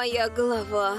Моя голова.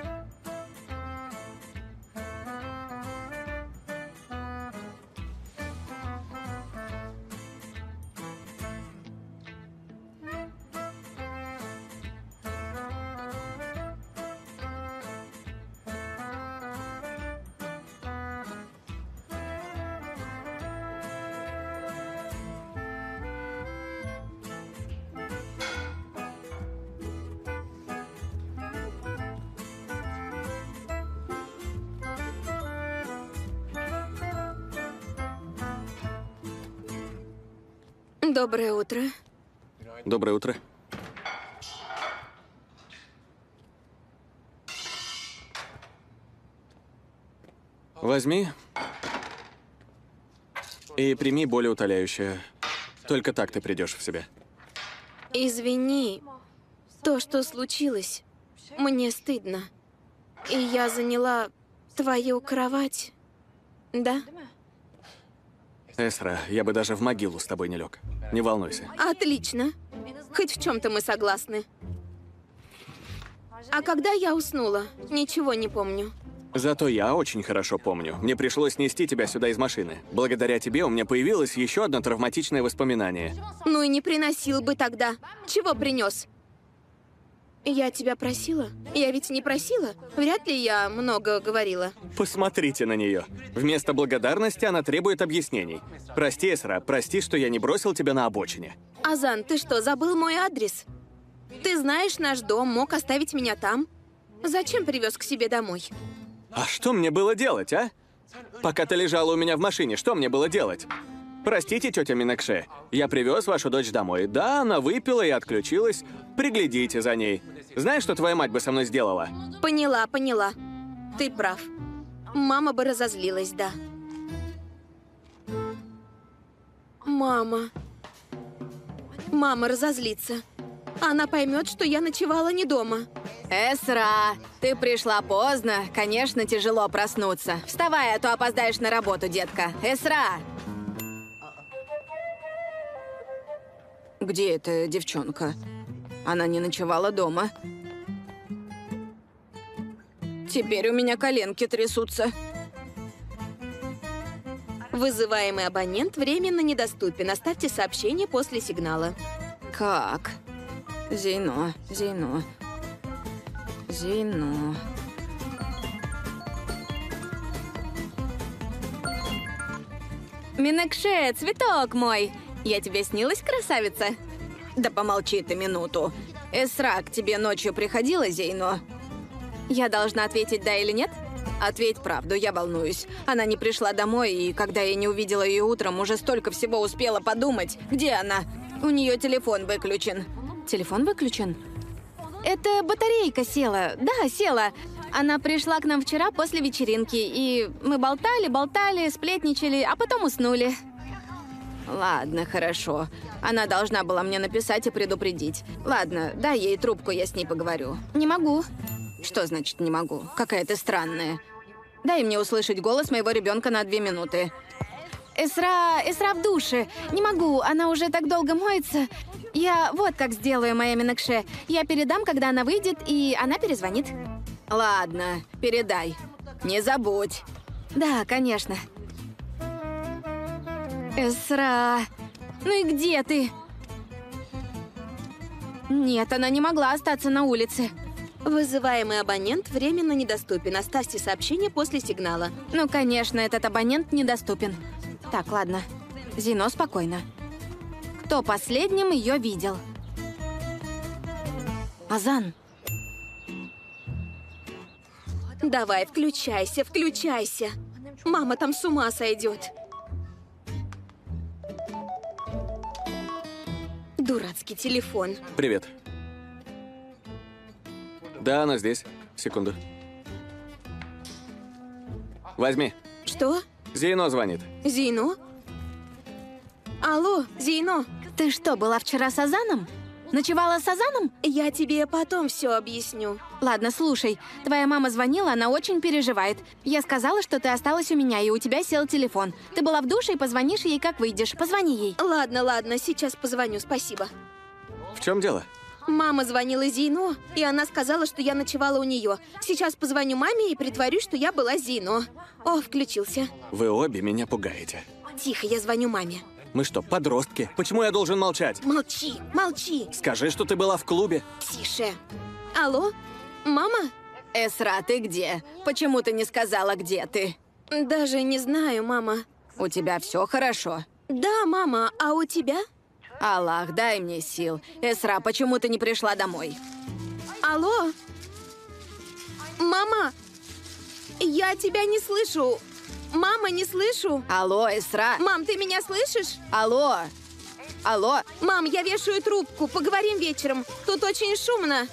Доброе утро. Доброе утро. Возьми и прими болеутоляющее. Только так ты придешь в себя. Извини, то, что случилось, мне стыдно. И я заняла твою кровать, да? Эсра, я бы даже в могилу с тобой не лег. Не волнуйся. Отлично. Хоть в чем-то мы согласны. А когда я уснула, ничего не помню. Зато я очень хорошо помню. Мне пришлось нести тебя сюда из машины. Благодаря тебе у меня появилось еще одно травматичное воспоминание. Ну и не приносил бы тогда. Чего принес? Я тебя просила? Я ведь не просила. Вряд ли я много говорила. Посмотрите на нее. Вместо благодарности она требует объяснений. Прости, Эсра, прости, что я не бросил тебя на обочине. Азан, ты что, забыл мой адрес? Ты знаешь наш дом, мог оставить меня там. Зачем привез к себе домой? А что мне было делать, а? Пока ты лежала у меня в машине, что мне было делать? Простите, тетя Минакше, я привез вашу дочь домой. Да, она выпила и отключилась. Приглядите за ней. Знаешь, что твоя мать бы со мной сделала? Поняла, поняла. Ты прав. Мама бы разозлилась, да. Мама. Мама разозлится. Она поймет, что я ночевала не дома. Эсра, ты пришла поздно. Конечно, тяжело проснуться. Вставай, а то опоздаешь на работу, детка. Эсра! Где эта девчонка? Она не ночевала дома. Теперь у меня коленки трясутся. Вызываемый абонент временно недоступен. Оставьте сообщение после сигнала. Как? Зейно. Минакше, цветок мой! Я тебе снилась, красавица? Да помолчи ты минуту. Эсра к тебе ночью приходила, Зейно? Я должна ответить да или нет? Ответь правду, я волнуюсь. Она не пришла домой, и когда я не увидела ее утром, уже столько всего успела подумать. Где она? У нее телефон выключен. Телефон выключен? Это батарейка села. Да, села. Она пришла к нам вчера после вечеринки, и мы болтали, сплетничали, а потом уснули. Ладно, хорошо. Она должна была мне написать и предупредить. Ладно, дай ей трубку, я с ней поговорю. Не могу. Что значит не могу? Какая ты странная. Дай мне услышать голос моего ребенка на 2 минуты. Эсра в душе. Не могу, она уже так долго моется. Я вот как сделаю, моя Минакше. Я передам, когда она выйдет, и она перезвонит. Ладно, передай. Не забудь. Да, конечно. Эсра, ну и где ты? Нет, она не могла остаться на улице. Вызываемый абонент временно недоступен. Оставьте сообщение после сигнала. Ну, конечно, этот абонент недоступен. Так, ладно. Зино, спокойно. Кто последним ее видел? Азан. Давай, включайся, включайся. Мама там с ума сойдет. Дурацкий телефон. Привет. Да, она здесь. Секунду. Возьми. Что? Зейно звонит. Зейно? Алло, Зейно. Ты что, была вчера с Азаном? Ночевала с Азаном? Я тебе потом все объясню. Ладно, слушай. Твоя мама звонила, она очень переживает. Я сказала, что ты осталась у меня, и у тебя сел телефон. Ты была в душе, и позвонишь ей, как выйдешь. Позвони ей. Ладно, ладно, сейчас позвоню, спасибо. В чем дело? Мама звонила Зейно, и она сказала, что я ночевала у нее. Сейчас позвоню маме и притворюсь, что я была с Зейно. О, включился. Вы обе меня пугаете. Тихо, я звоню маме. Мы что, подростки? Почему я должен молчать? Молчи, молчи. Скажи, что ты была в клубе. Тише. Алло? Мама? Эсра, ты где? Почему ты не сказала, где ты? Даже не знаю, мама. У тебя все хорошо? Да, мама, а у тебя? Аллах, дай мне сил. Эсра, почему ты не пришла домой? Алло? Мама? Я тебя не слышу. Мама, не слышу. Алло, Эсра? Мам, ты меня слышишь? Алло? Алло? Мам, я вешаю трубку. Поговорим вечером. Тут очень шумно.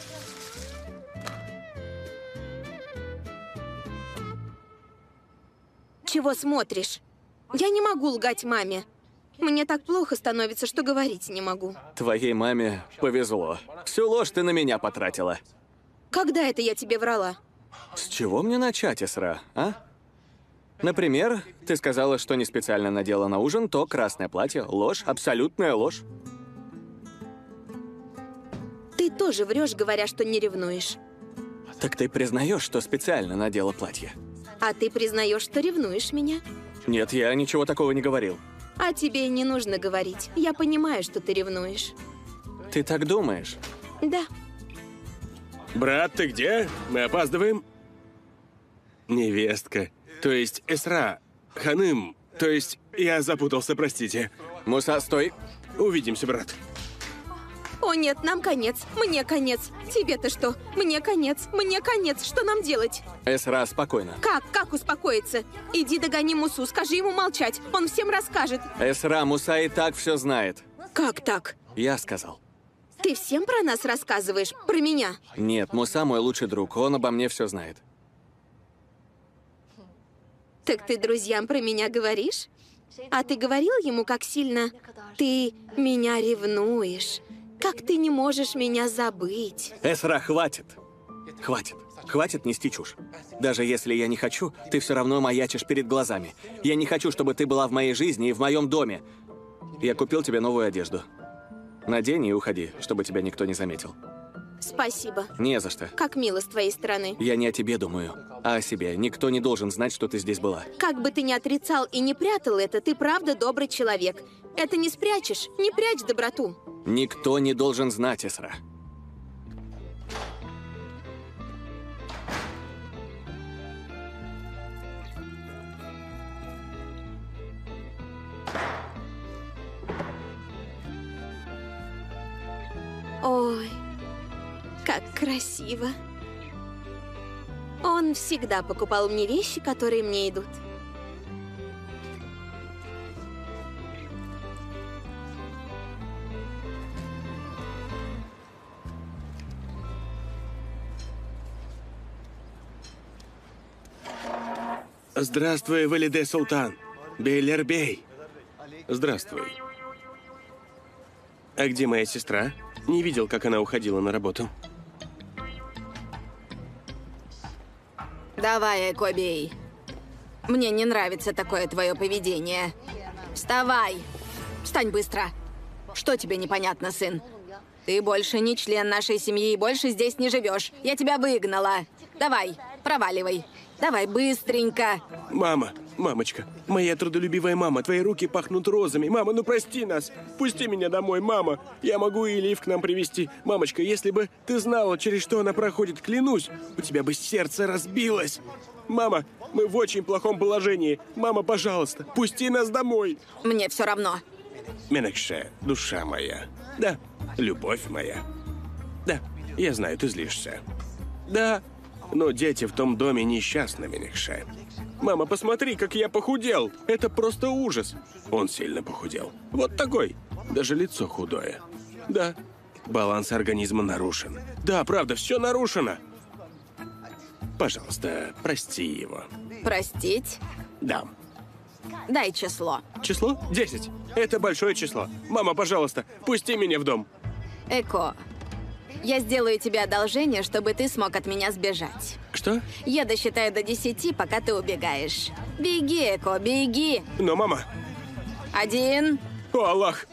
Чего смотришь? Я не могу лгать маме. Мне так плохо становится, что говорить не могу. Твоей маме повезло. Всю ложь ты на меня потратила. Когда это я тебе врала? С чего мне начать, Эсра, а? Например, ты сказала, что не специально надела на ужин то красное платье. Ложь, абсолютная ложь. Ты тоже врешь, говоря, что не ревнуешь. Так ты признаешь, что специально надела платье? А ты признаешь, что ревнуешь меня? Нет, я ничего такого не говорил. А тебе не нужно говорить. Я понимаю, что ты ревнуешь. Ты так думаешь? Да. Брат, ты где? Мы опаздываем. Невестка. То есть Эсра. Ханым. То есть я запутался, простите. Муса, стой. Увидимся, брат. О нет, нам конец. Мне конец. Тебе-то что? Мне конец. Мне конец. Что нам делать? Эсра, спокойно. Как? Как успокоиться? Иди догони Мусу, скажи ему молчать. Он всем расскажет. Эсра, Муса и так все знает. Как так? Я сказал. Ты всем про нас рассказываешь? Про меня? Нет, Муса мой лучший друг, он обо мне все знает. Так ты друзьям про меня говоришь? А ты говорил ему, как сильно ты меня ревнуешь? Как ты не можешь меня забыть? Эсра, хватит. Хватит. Хватит нести чушь. Даже если я не хочу, ты все равно маячишь перед глазами. Я не хочу, чтобы ты была в моей жизни и в моем доме. Я купил тебе новую одежду. Надень и уходи, чтобы тебя никто не заметил. Спасибо. Не за что. Как мило с твоей стороны. Я не о тебе думаю, а о себе. Никто не должен знать, что ты здесь была. Как бы ты ни отрицал и не прятал это, ты правда добрый человек. Это не спрячешь. Не прячь доброту. Никто не должен знать, Эсра. Ой, как красиво. Он всегда покупал мне вещи, которые мне идут. Здравствуй, Валиде Султан. Бейлербей. Здравствуй. А где моя сестра? Не видел, как она уходила на работу. Давай, Экобей. Мне не нравится такое твое поведение. Вставай. Встань быстро. Что тебе непонятно, сын? Ты больше не член нашей семьи и больше здесь не живешь. Я тебя выгнала. Давай, проваливай. Давай быстренько. Мама, мамочка, моя трудолюбивая мама, твои руки пахнут розами. Мама, ну прости нас. Пусти меня домой, мама. Я могу и Элиф к нам привезти. Мамочка, если бы ты знала, через что она проходит, клянусь, у тебя бы сердце разбилось. Мама, мы в очень плохом положении. Мама, пожалуйста, пусти нас домой. Мне все равно. Менекше, душа моя. Да, любовь моя. Да, я знаю, ты злишься. Да, но дети в том доме несчастны, Менекше. Мама, посмотри, как я похудел. Это просто ужас. Он сильно похудел. Вот такой. Даже лицо худое. Да, баланс организма нарушен. Да, правда, все нарушено. Пожалуйста, прости его. Простить? Да. Дай число. Число? 10. Это большое число. Мама, пожалуйста, пусти меня в дом. Эко, я сделаю тебе одолжение, чтобы ты смог от меня сбежать. Что? Я досчитаю до 10, пока ты убегаешь. Беги, Эко, беги. Но, мама... 1. О, Аллах!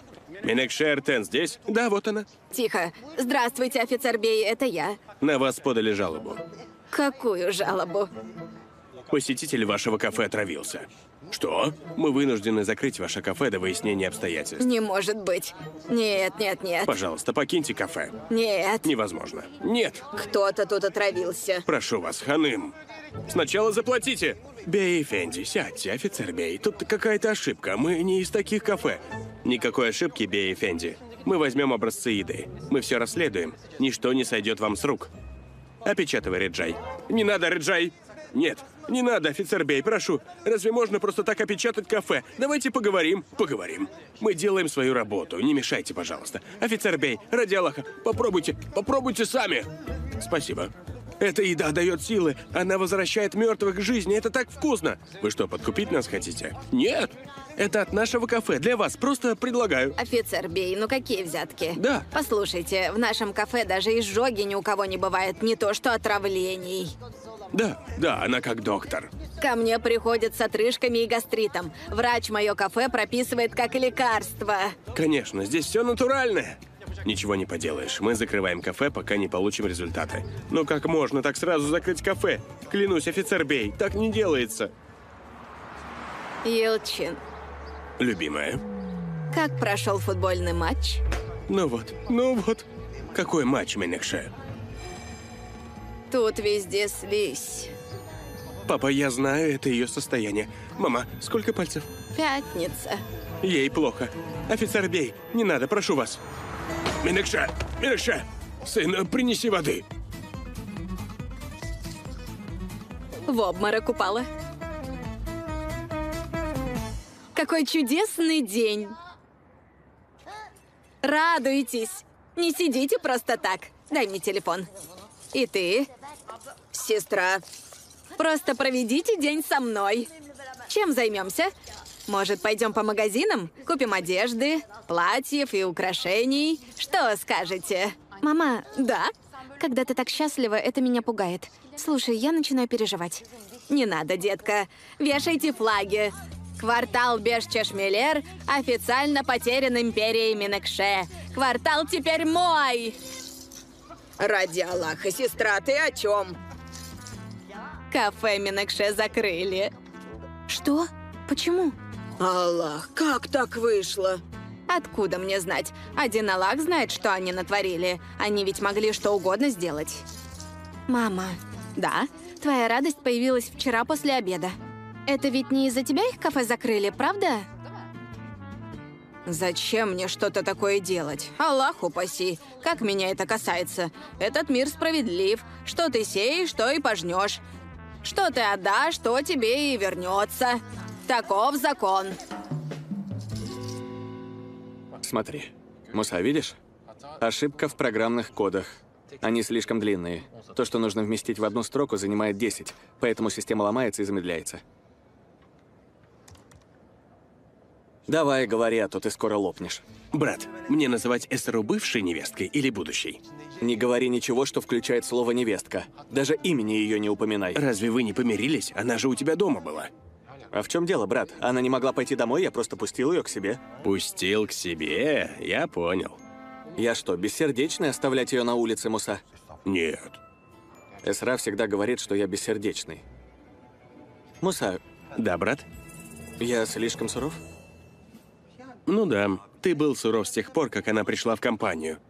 Менекше Эртен здесь? Да, вот она. Тихо. Здравствуйте, офицер Бей, это я. На вас подали жалобу. Какую жалобу? Посетитель вашего кафе отравился. Что? Мы вынуждены закрыть ваше кафе до выяснения обстоятельств. Не может быть. Нет, нет, нет. Пожалуйста, покиньте кафе. Нет. Невозможно. Нет. Кто-то тут отравился. Прошу вас, ханым. Сначала заплатите. Бей, Фенди, сядьте, офицер Бей. Тут какая-то ошибка. Мы не из таких кафе. Никакой ошибки, Бей, Фенди. Мы возьмем образцы еды. Мы все расследуем. Ничто не сойдет вам с рук. Опечатывай, Реджай. Не надо, Реджай. Нет, не надо, офицер Бей, прошу. Разве можно просто так опечатать кафе? Давайте поговорим. Поговорим. Мы делаем свою работу. Не мешайте, пожалуйста. Офицер Бей, ради Аллаха, попробуйте сами. Спасибо. Эта еда дает силы. Она возвращает мертвых к жизни. Это так вкусно. Вы что, подкупить нас хотите? Нет. Это от нашего кафе. Для вас. Просто предлагаю. Офицер Бей, ну какие взятки? Да. Послушайте, в нашем кафе даже изжоги ни у кого не бывает. Не то что отравлений. Да, она как доктор. Ко мне приходят с отрыжками и гастритом. Врач мое кафе прописывает как лекарство. Конечно, здесь все натуральное. Ничего не поделаешь. Мы закрываем кафе, пока не получим результаты. Но как можно так сразу закрыть кафе? Клянусь, офицер Бей, так не делается. Елчин, Любимая. как прошел футбольный матч? Ну вот. Какой матч, Менекше? Тут везде слизь. Папа, я знаю, это ее состояние. Мама, сколько пальцев? Пятница. Ей плохо. Офицер Бей, не надо, прошу вас. Менекше! Сын, принеси воды. В обморок упала. Какой чудесный день. Радуйтесь. Не сидите просто так. Дай мне телефон. И ты, сестра, просто проведите день со мной. Чем займемся? Может, пойдем по магазинам? Купим одежды, платьев и украшений? Что скажете? Мама, да? Когда ты так счастлива, это меня пугает. Слушай, я начинаю переживать. Не надо, детка. Вешайте флаги. Квартал Беш-Чешмелер официально потерян империей Менекше. Квартал теперь мой! Ради Аллаха, сестра, ты о чем? Кафе Менекше закрыли. Что? Почему? Аллах, как так вышло? Откуда мне знать? Один Аллах знает, что они натворили. Они ведь могли что угодно сделать. Мама. Да? Твоя радость появилась вчера после обеда. Это ведь не из-за тебя их кафе закрыли, правда? Зачем мне что-то такое делать? Аллах упаси. Как меня это касается? Этот мир справедлив. Что ты сеешь, то и пожнешь. Что ты отдашь, то тебе и вернется. Таков закон. Смотри. Муса, видишь? Ошибка в программных кодах. Они слишком длинные. То, что нужно вместить в одну строку, занимает 10, поэтому система ломается и замедляется. Давай, говори, а то ты скоро лопнешь. Брат, мне называть Эстеру бывшей невесткой или будущей? Не говори ничего, что включает слово «невестка». Даже имени ее не упоминай. Разве вы не помирились? Она же у тебя дома была. А в чем дело, брат? Она не могла пойти домой, я просто пустил ее к себе. Пустил к себе? Я понял. Я что, бессердечный оставлять ее на улице, Муса? Нет. Эсра всегда говорит, что я бессердечный. Муса, Да, брат? я слишком суров? Ну да, ты был суров с тех пор, как она пришла в компанию.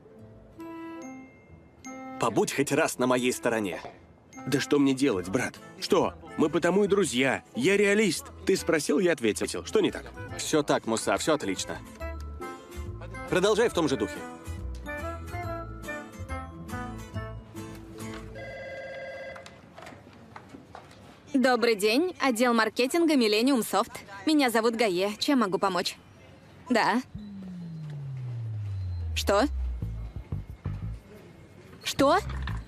Побудь хоть раз на моей стороне. Да что мне делать, брат? Что? Мы потому и друзья. Я реалист. Ты спросил, я ответил. Что не так? Все так, Муса, все отлично. Продолжай в том же духе. Добрый день, отдел маркетинга Millennium Soft. Меня зовут Гае. Чем могу помочь? Да. Что? Что?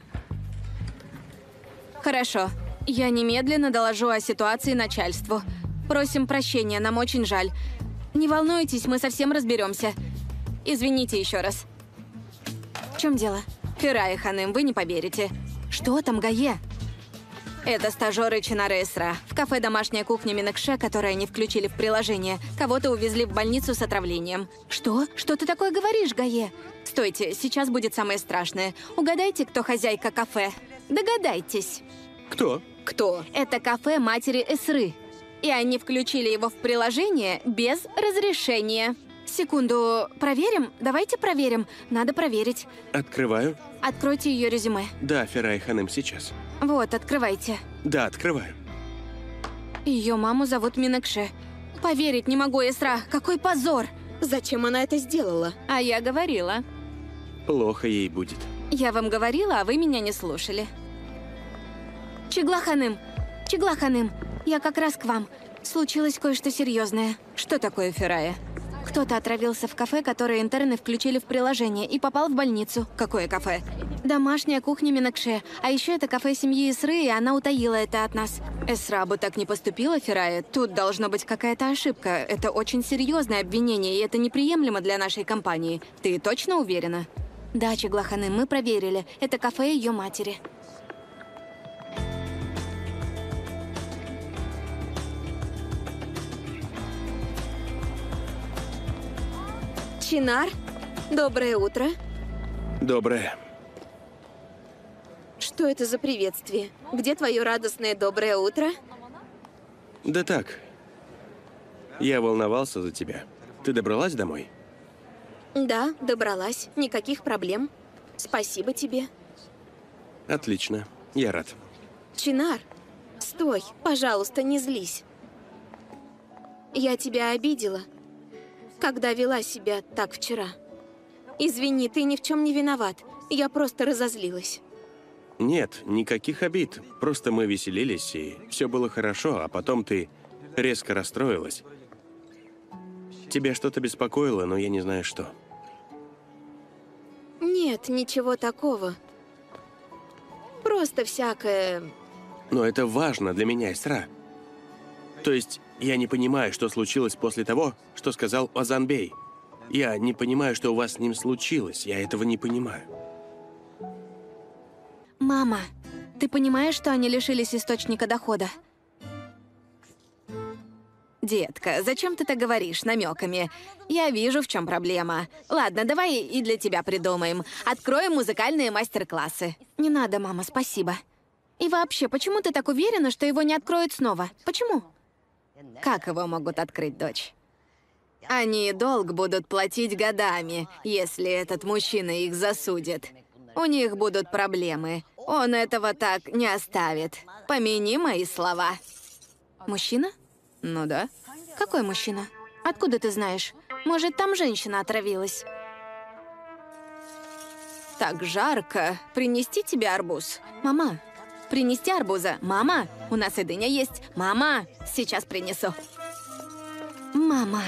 Хорошо. Я немедленно доложу о ситуации начальству. Просим прощения, нам очень жаль. Не волнуйтесь, мы совсем разберемся. Извините еще раз. В чем дело? Ферай, ханым, вы не поверите. Что там, Гае? Это стажеры Чинара Эсра. В кафе «Домашняя кухня Минакше», которое они включили в приложение, кого-то увезли в больницу с отравлением. Что? Что ты такое говоришь, Гае? Стойте, сейчас будет самое страшное. Угадайте, кто хозяйка кафе. Догадайтесь. Кто? Кто? Это кафе матери Эсры. И они включили его в приложение без разрешения. Секунду, проверим? Давайте проверим. Надо проверить. Открываю. Откройте ее резюме. Да, Ферай Ханым, сейчас. Вот, открывайте. Да, открываю. Ее маму зовут Минакше. Поверить не могу, Эсра. Какой позор! Зачем она это сделала? А я говорила. Плохо ей будет. Я вам говорила, а вы меня не слушали. Чигла Ханым! Чигла Ханым! Я как раз к вам. Случилось кое-что серьезное. Что такое, Ферая? Кто-то отравился в кафе, которое интерны включили в приложение, и попал в больницу. Какое кафе? Домашняя кухня Минакше. А еще это кафе семьи Эсры, и она утаила это от нас. Эсра бы так не поступила, Ферая. Тут должна быть какая-то ошибка. Это очень серьезное обвинение, и это неприемлемо для нашей компании. Ты точно уверена? Да, Чигла Ханым, мы проверили. Это кафе ее матери. Чинар, доброе утро. Доброе. Что это за приветствие? Где твое радостное доброе утро? Да так. Я волновался за тебя. Ты добралась домой? Да, добралась. Никаких проблем. Спасибо тебе. Отлично. Я рад. Чинар, стой, пожалуйста, не злись. Я тебя обидела, когда вела себя так вчера. Извини, ты ни в чем не виноват. Я просто разозлилась. Нет, никаких обид. Просто мы веселились, и все было хорошо, а потом ты резко расстроилась. Тебя что-то беспокоило, но я не знаю что. Нет, ничего такого. Просто всякое... Но это важно для меня, Эсра. То есть, я не понимаю, что случилось после того, что сказал Озанбей. Я не понимаю, что у вас с ним случилось. Я этого не понимаю. Мама, ты понимаешь, что они лишились источника дохода? Детка, зачем ты так говоришь намеками? Я вижу, в чем проблема. Ладно, давай и для тебя придумаем. Откроем музыкальные мастер-классы. Не надо, мама, спасибо. И вообще, почему ты так уверена, что его не откроют снова? Почему? Как его могут открыть, дочь? Они долг будут платить годами, если этот мужчина их засудит. У них будут проблемы. Он этого так не оставит. Помяни мои слова. Мужчина? Ну да. Какой мужчина? Откуда ты знаешь? Может, там женщина отравилась? Так жарко. Принести тебе арбуз? Мама, принести арбуза? Мама, у нас и дыня есть. Мама, сейчас принесу. Мама.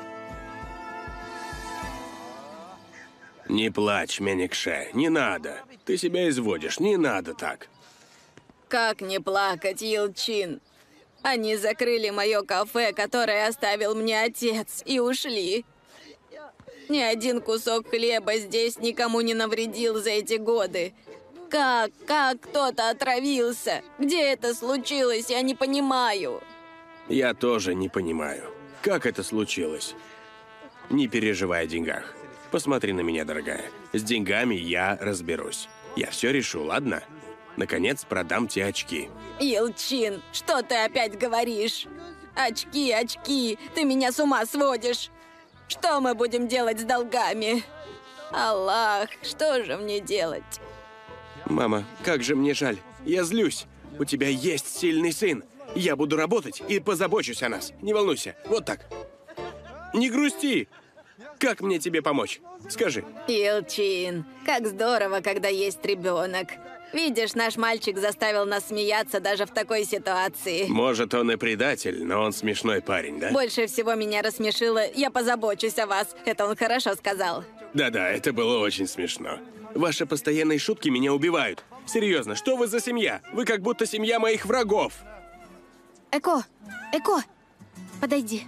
Не плачь, Минакше, не надо. Ты себя изводишь, не надо так. Как не плакать, Елчин? Они закрыли мое кафе, которое оставил мне отец, и ушли. Ни один кусок хлеба здесь никому не навредил за эти годы. Как кто-то отравился? Где это случилось, я не понимаю. Я тоже не понимаю, как это случилось. Не переживай о деньгах. Посмотри на меня, дорогая. С деньгами я разберусь. Я все решу, ладно? Наконец, продам те очки. Елчин, что ты опять говоришь? Очки, очки, ты меня с ума сводишь. Что мы будем делать с долгами? Аллах, что же мне делать? Мама, как же мне жаль. Я злюсь. У тебя есть сильный сын. Я буду работать и позабочусь о нас. Не волнуйся. Вот так. Не грусти. Как мне тебе помочь? Скажи. Елчин, как здорово, когда есть ребенок. Видишь, наш мальчик заставил нас смеяться даже в такой ситуации. Может, он и предатель, но он смешной парень, да? Больше всего меня рассмешило «я позабочусь о вас». Это он хорошо сказал. Да-да, это было очень смешно. Ваши постоянные шутки меня убивают. Серьезно, что вы за семья? Вы как будто семья моих врагов. Эко, подойди.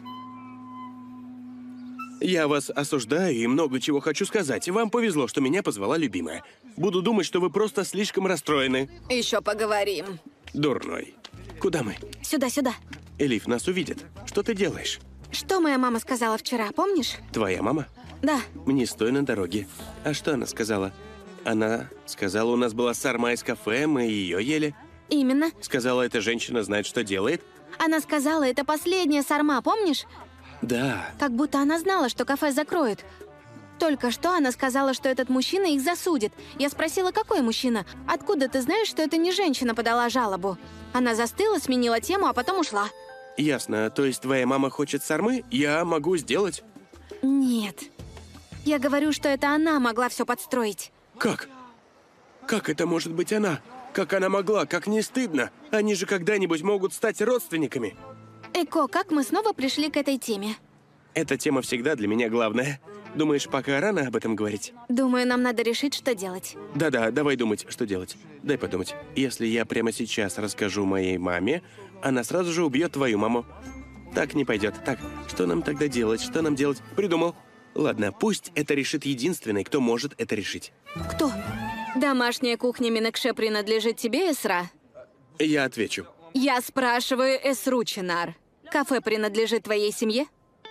Я вас осуждаю и много чего хочу сказать. Вам повезло, что меня позвала любимая. Буду думать, что вы просто слишком расстроены. Еще поговорим. Дурной. Куда мы? Сюда, сюда. Элиф, нас увидят. Что ты делаешь? Что моя мама сказала вчера, помнишь? Твоя мама? Да. Не стой на дороге. А что она сказала? Она сказала, у нас была сарма из кафе, мы ее ели. Именно. Сказала, эта женщина знает, что делает. Она сказала, это последняя сарма, помнишь? Да. Как будто она знала, что кафе закроют. Только что она сказала, что этот мужчина их засудит. Я спросила, какой мужчина? Откуда ты знаешь, что это не женщина подала жалобу? Она застыла, сменила тему, а потом ушла. Ясно. То есть твоя мама хочет сармы? Я могу сделать. Нет. Я говорю, что это она могла все подстроить. Как? Как это может быть она? Как она могла? Как не стыдно? Они же когда-нибудь могут стать родственниками. Эко, как мы снова пришли к этой теме? Эта тема всегда для меня главная. Думаешь, пока рано об этом говорить? Думаю, нам надо решить, что делать. Да-да, давай думать, что делать. Дай подумать. Если я прямо сейчас расскажу моей маме, она сразу же убьет твою маму. Так не пойдет. Так, что нам тогда делать? Что нам делать? Придумал. Ладно, пусть это решит единственный, кто может это решить. Кто? Домашняя кухня Минекше принадлежит тебе, Эсра? Я отвечу. Я спрашиваю Эсру, Чинар. Кафе принадлежит твоей семье?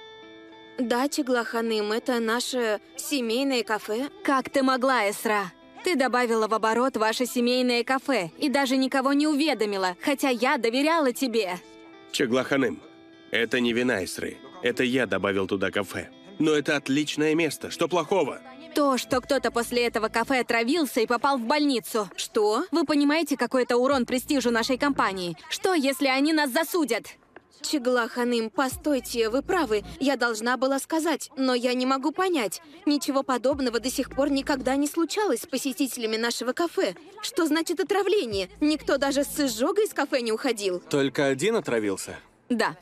Да, Чеглаханым, это наше семейное кафе. Как ты могла, Эсра? Ты добавила в оборот ваше семейное кафе и даже никого не уведомила, хотя я доверяла тебе. Чеглаханым, это не вина Исры. Это я добавил туда кафе. Но это отличное место. Что плохого? То, что кто-то после этого кафе отравился и попал в больницу. Что? Вы понимаете, какой это урон престижу нашей компании? Что, если они нас засудят? Чеглаханым, постойте, вы правы. Я должна была сказать, но я не могу понять. Ничего подобного до сих пор никогда не случалось с посетителями нашего кафе. Что значит отравление? Никто даже с изжогой из кафе не уходил. Только один отравился? Да.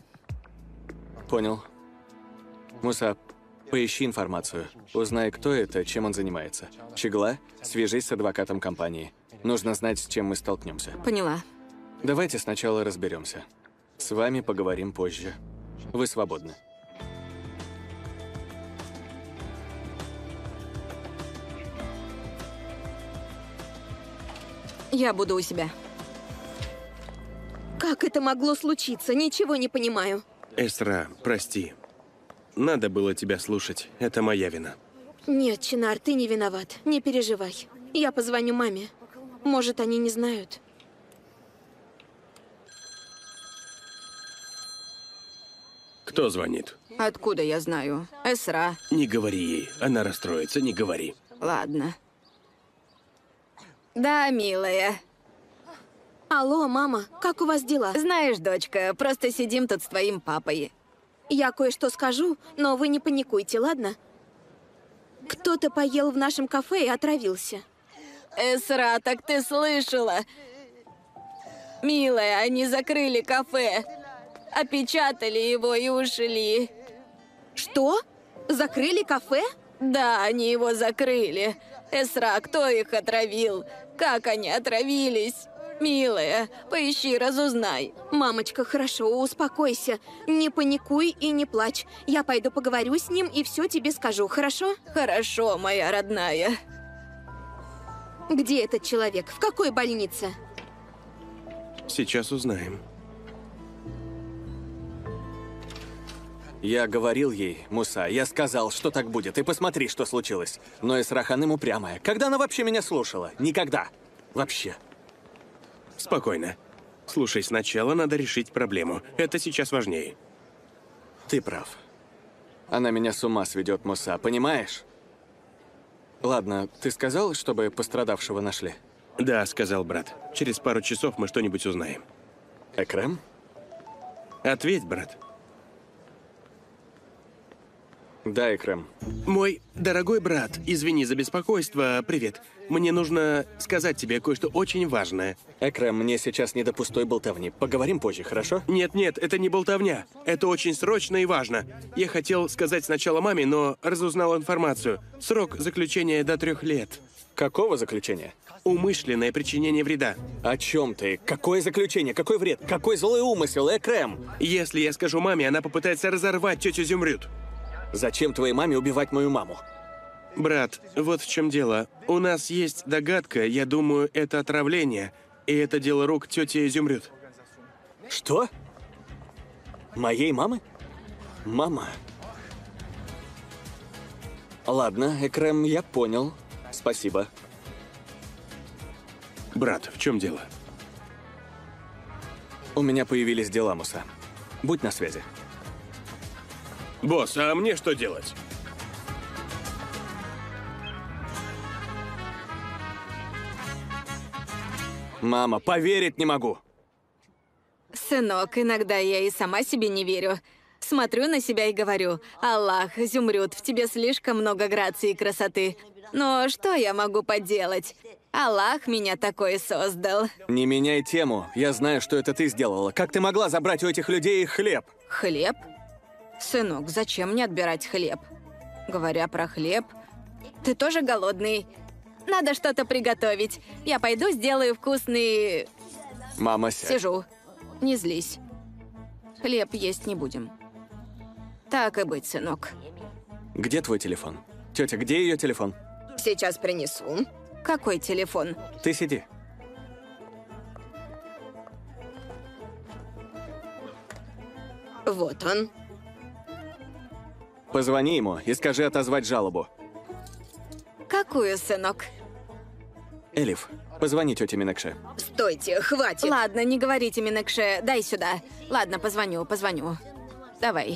Понял. Муса, поищи информацию. Узнай, кто это, чем он занимается. Чегла, свяжись с адвокатом компании. Нужно знать, с чем мы столкнемся. Поняла. Давайте сначала разберемся. С вами поговорим позже. Вы свободны. Я буду у себя. Как это могло случиться? Ничего не понимаю. Эсра, прости. Надо было тебя слушать. Это моя вина. Нет, Чинар, ты не виноват. Не переживай. Я позвоню маме. Может, они не знают. Кто звонит? Откуда я знаю? Эсра. Не говори ей. Она расстроится, не говори. Ладно. Да, милая. Алло, мама, как у вас дела? Знаешь, дочка, просто сидим тут с твоим папой. Я кое-что скажу, но вы не паникуйте, ладно? Кто-то поел в нашем кафе и отравился. Эсра, так ты слышала? Милая, они закрыли кафе. Опечатали его и ушли. Что? Закрыли кафе? Да, они его закрыли. Эсра, кто их отравил? Как они отравились? Милая, поищи, разузнай. Мамочка, хорошо, успокойся. Не паникуй и не плачь. Я пойду поговорю с ним и все тебе скажу, хорошо? Хорошо, моя родная. Где этот человек? В какой больнице? Сейчас узнаем. Я говорил ей, Муса, я сказал, что так будет, и посмотри, что случилось. Но Эсра Ханым упрямая. Когда она вообще меня слушала? Никогда. Вообще. Спокойно. Слушай, сначала надо решить проблему. Это сейчас важнее. Ты прав. Она меня с ума сведет, Муса, понимаешь? Ладно, ты сказал, чтобы пострадавшего нашли? Да, сказал брат. Через пару часов мы что-нибудь узнаем. Экрем? Ответь, брат. Да, Экрем. Мой дорогой брат, извини за беспокойство. Привет. Мне нужно сказать тебе кое-что очень важное. Экрем, мне сейчас не до пустой болтовни. Поговорим позже, хорошо? Нет, это не болтовня. Это очень срочно и важно. Я хотел сказать сначала маме, но разузнал информацию. Срок заключения до 3 лет. Какого заключения? Умышленное причинение вреда. О чем ты? Какое заключение? Какой вред? Какой злой умысел, Экрем? Если я скажу маме, она попытается разорвать тетю Зюмрюд. Зачем твоей маме убивать мою маму? Брат, вот в чем дело. У нас есть догадка, я думаю, это отравление. И это дело рук тети Изюмрюд. Что? Моей мамы? Мама. Ладно, Экрем, я понял. Спасибо. Брат, в чем дело? У меня появились дела, Муса. Будь на связи. Босс, а мне что делать? Мама, поверить не могу. Сынок, иногда я и сама себе не верю. Смотрю на себя и говорю: Аллах, Изюмрюд, в тебе слишком много грации и красоты. Но что я могу поделать? Аллах меня такой создал. Не меняй тему. Я знаю, что это ты сделала. Как ты могла забрать у этих людей их хлеб? Хлеб? Сынок, зачем мне отбирать хлеб? Говоря про хлеб, ты тоже голодный? Надо что-то приготовить. Я пойду сделаю вкусный... Мама, сядь. Сижу. Не злись. Хлеб есть не будем. Так и быть, сынок. Где твой телефон? Тетя, где ее телефон? Сейчас принесу. Какой телефон? Ты сиди. Вот он. Позвони ему и скажи отозвать жалобу. Какую, сынок? Элиф, позвони тете Минекше. Стойте, хватит. Ладно, не говорите, Минекше, дай сюда. Ладно, позвоню. Давай.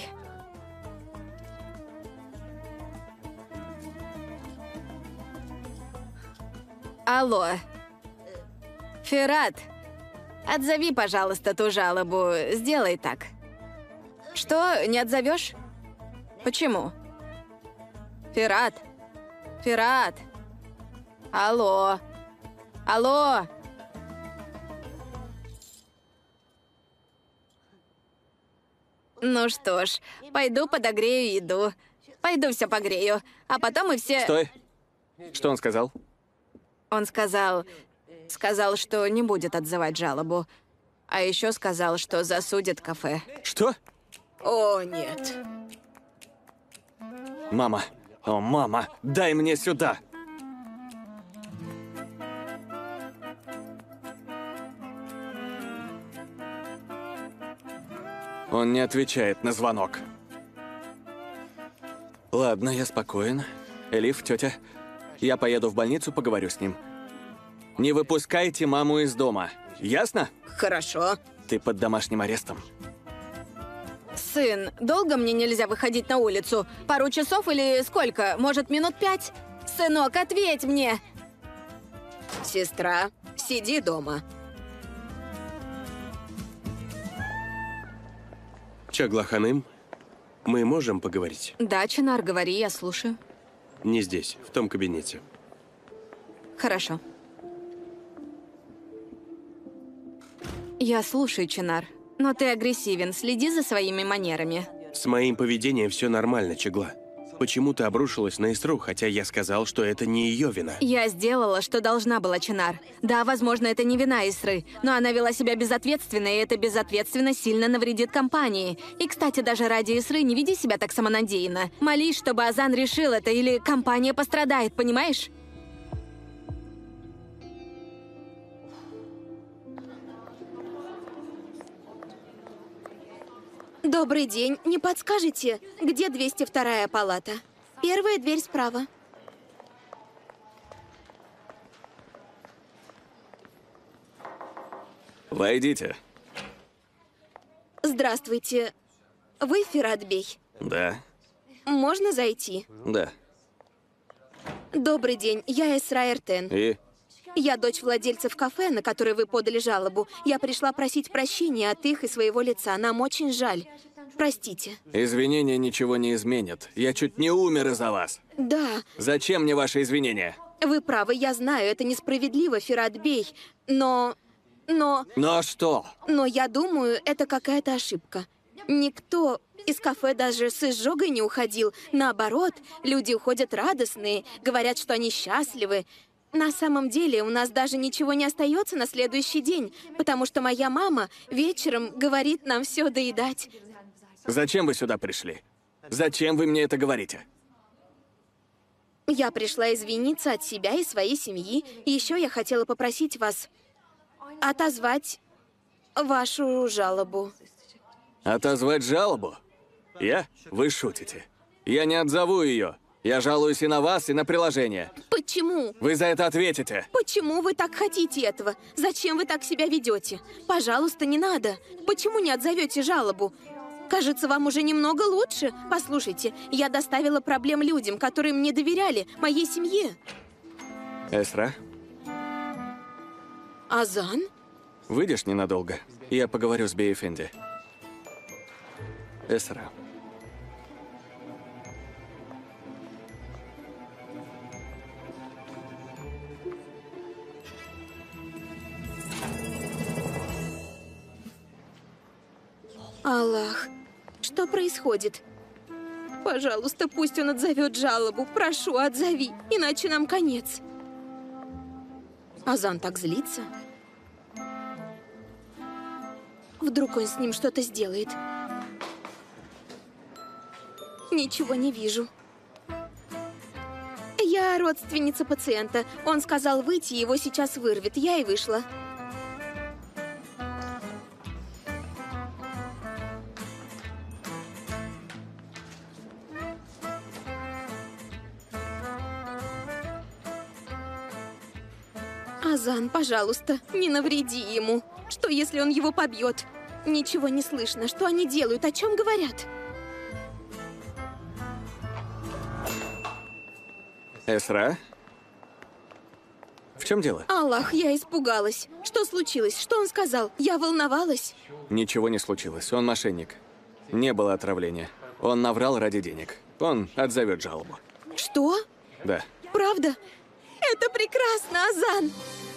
Алло. Ферат, отзови, пожалуйста, ту жалобу. Сделай так. Что, не отзовешь? Почему? Ферат. Алло. Ну что ж, пойду подогрею еду. Пойду все погрею, а потом мы все... Стой. Что он сказал? Он сказал, что не будет отзывать жалобу. А еще сказал, что засудит кафе. Что? О, нет. Мама. О, мама, дай мне сюда. Он не отвечает на звонок. Ладно, я спокоен. Элиф, тетя, я поеду в больницу, поговорю с ним. Не выпускайте маму из дома. Ясно? Хорошо. Ты под домашним арестом. Сын, долго мне нельзя выходить на улицу? Пару часов или сколько? Может, минут 5? Сынок, ответь мне! Сестра, сиди дома. Чаглаханым, мы можем поговорить? Да, Чинар, говори, я слушаю. Не здесь, в том кабинете. Хорошо. Я слушаю, Чинар. Но ты агрессивен, следи за своими манерами. С моим поведением все нормально, Чагла. Почему ты обрушилась на Исру, хотя я сказал, что это не ее вина? Я сделала, что должна была, Чинар. Да, возможно, это не вина Исры, но она вела себя безответственно, и эта безответственность сильно навредит компании. И, кстати, даже ради Исры не веди себя так самонадеянно. Молись, чтобы Азан решил это, или компания пострадает, понимаешь? Добрый день. Не подскажете, где 202-я палата? Первая дверь справа. Войдите. Здравствуйте. Вы Ферат Бей? Да. Можно зайти? Да. Добрый день. Я Эсра Эртен. И? Я дочь владельцев кафе, на которое вы подали жалобу. Я пришла просить прощения от их и своего лица. Нам очень жаль. Простите. Извинения ничего не изменят. Я чуть не умер из-за вас. Да, Зачем мне ваши извинения? вы правы, я знаю, это несправедливо, Ферат Бей. Но Но что? я думаю, это какая-то ошибка. Никто из кафе даже с изжогой не уходил. Наоборот, люди уходят радостные, говорят, что они счастливы. На самом деле, у нас даже ничего не остается на следующий день, потому что моя мама вечером говорит нам все доедать. Зачем вы сюда пришли? Зачем вы мне это говорите? Я пришла извиниться от себя и своей семьи. Еще я хотела попросить вас отозвать вашу жалобу. Отозвать жалобу? Я? Вы шутите. Я не отзову ее. Я жалуюсь и на вас, и на приложение. Почему? Вы за это ответите. Почему вы так хотите этого? Зачем вы так себя ведете? Пожалуйста, не надо. Почему не отзовете жалобу? Кажется, вам уже немного лучше. Послушайте, я доставила проблем людям, которые мне доверяли, моей семье. Эсра, Азан? выйдешь ненадолго? Я поговорю с Бейфенди. Эсра. Аллах, что происходит? Пожалуйста, пусть он отзовет жалобу. Прошу, отзови, иначе нам конец. Азан так злится. Вдруг он с ним что-то сделает. Ничего не вижу. Я родственница пациента. Он сказал выйти, его сейчас вырвет. Я и вышла. Азан, пожалуйста, не навреди ему. Что, если он его побьет? Ничего не слышно. Что они делают? О чем говорят? Эсра? В чем дело? Аллах, я испугалась. Что случилось? Что он сказал? Я волновалась. Ничего не случилось. Он мошенник. Не было отравления. Он наврал ради денег. Он отзовет жалобу. Что? Да. Правда? Это прекрасно, Азан!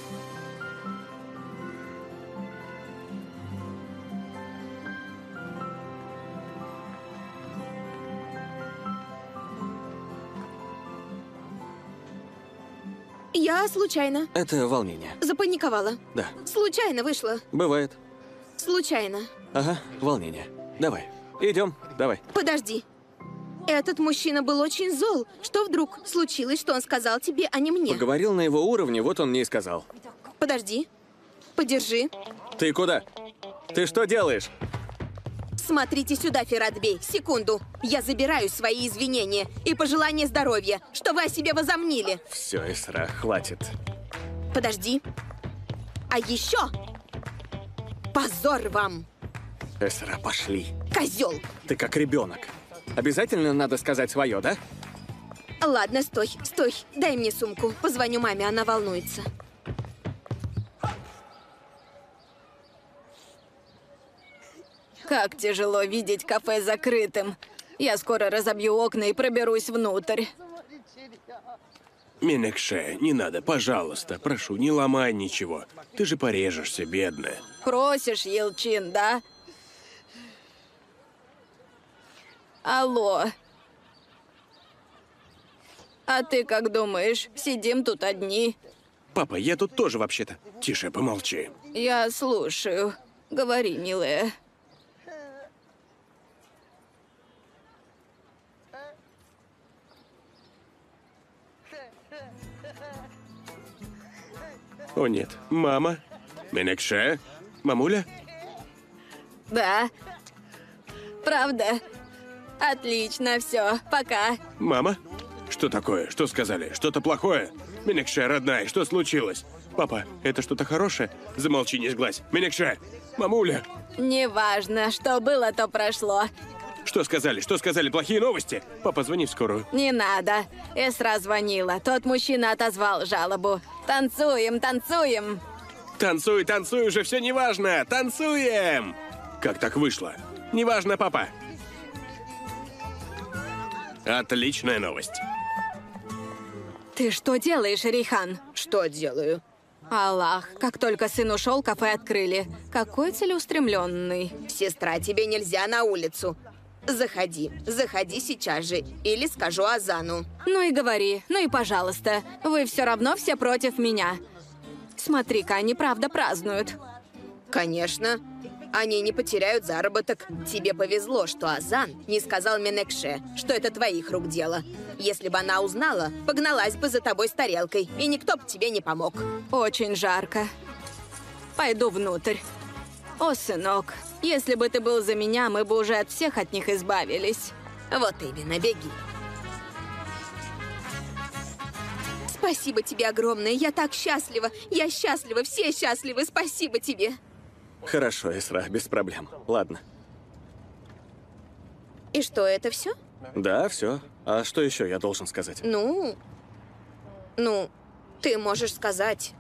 Я случайно Это волнение. запаниковала. Да. Случайно вышла. Бывает. Случайно. Ага, волнение. Давай. Идем. Давай. Подожди. Этот мужчина был очень зол. Что вдруг случилось, что он сказал тебе, а не мне? Поговорил на его уровне, вот он мне и сказал. Подожди. Подержи. Ты куда? Ты что делаешь? Смотрите сюда, Ферадбей. Секунду. Я забираю свои извинения и пожелания здоровья, что вы о себе возомнили. Все, Эсра, хватит. Подожди. А еще... Позор вам, Эсра, пошли. козел. Ты как ребенок. Обязательно надо сказать свое, да? Ладно, стой, стой. Дай мне сумку. Позвоню маме, она волнуется. Как тяжело видеть кафе закрытым. Я скоро разобью окна и проберусь внутрь. Менекше, не надо, пожалуйста, прошу, не ломай ничего. Ты же порежешься, бедная. Просишь, Елчин, да? Алло. А ты как думаешь, сидим тут одни? Папа, я тут тоже вообще-то. Тише, помолчи. Я слушаю. Говори, милая. О нет, мама? Менекше? Мамуля? Да. Правда? Отлично, все, пока. Мама? Что такое? Что сказали? Что-то плохое? Менекше, родная, что случилось? Папа, это что-то хорошее? Замолчи, не сглазь. Менекше! Мамуля! Неважно, что было, то прошло. Что сказали? Что сказали? Плохие новости? Папа, звони в скорую. Не надо. Эсра звонила. Тот мужчина отозвал жалобу. Танцуем, танцуем. Танцуй, танцуй, уже все неважно. Танцуем! Как так вышло? Неважно, папа. Отличная новость. Ты что делаешь, Рихан? Что делаю? Аллах, как только сын ушел, кафе открыли. Какой целеустремленный. Сестра, тебе нельзя на улицу. Заходи, заходи сейчас же, или скажу Азану. Ну и говори, ну и пожалуйста. Вы все равно все против меня. Смотри-ка, они правда празднуют. Конечно. Они не потеряют заработок. Тебе повезло, что Азан не сказал Менекше, что это твоих рук дело. Если бы она узнала, погналась бы за тобой с тарелкой, и никто бы тебе не помог. Очень жарко. Пойду внутрь. О, сынок, если бы ты был за меня, мы бы уже от всех от них избавились. Вот именно, беги. Спасибо тебе огромное, я так счастлива. Я счастлива, все счастливы, спасибо тебе. Хорошо, Эсра, без проблем. Ладно. И что, это все? Да, все. А что еще я должен сказать? Ну, ты можешь сказать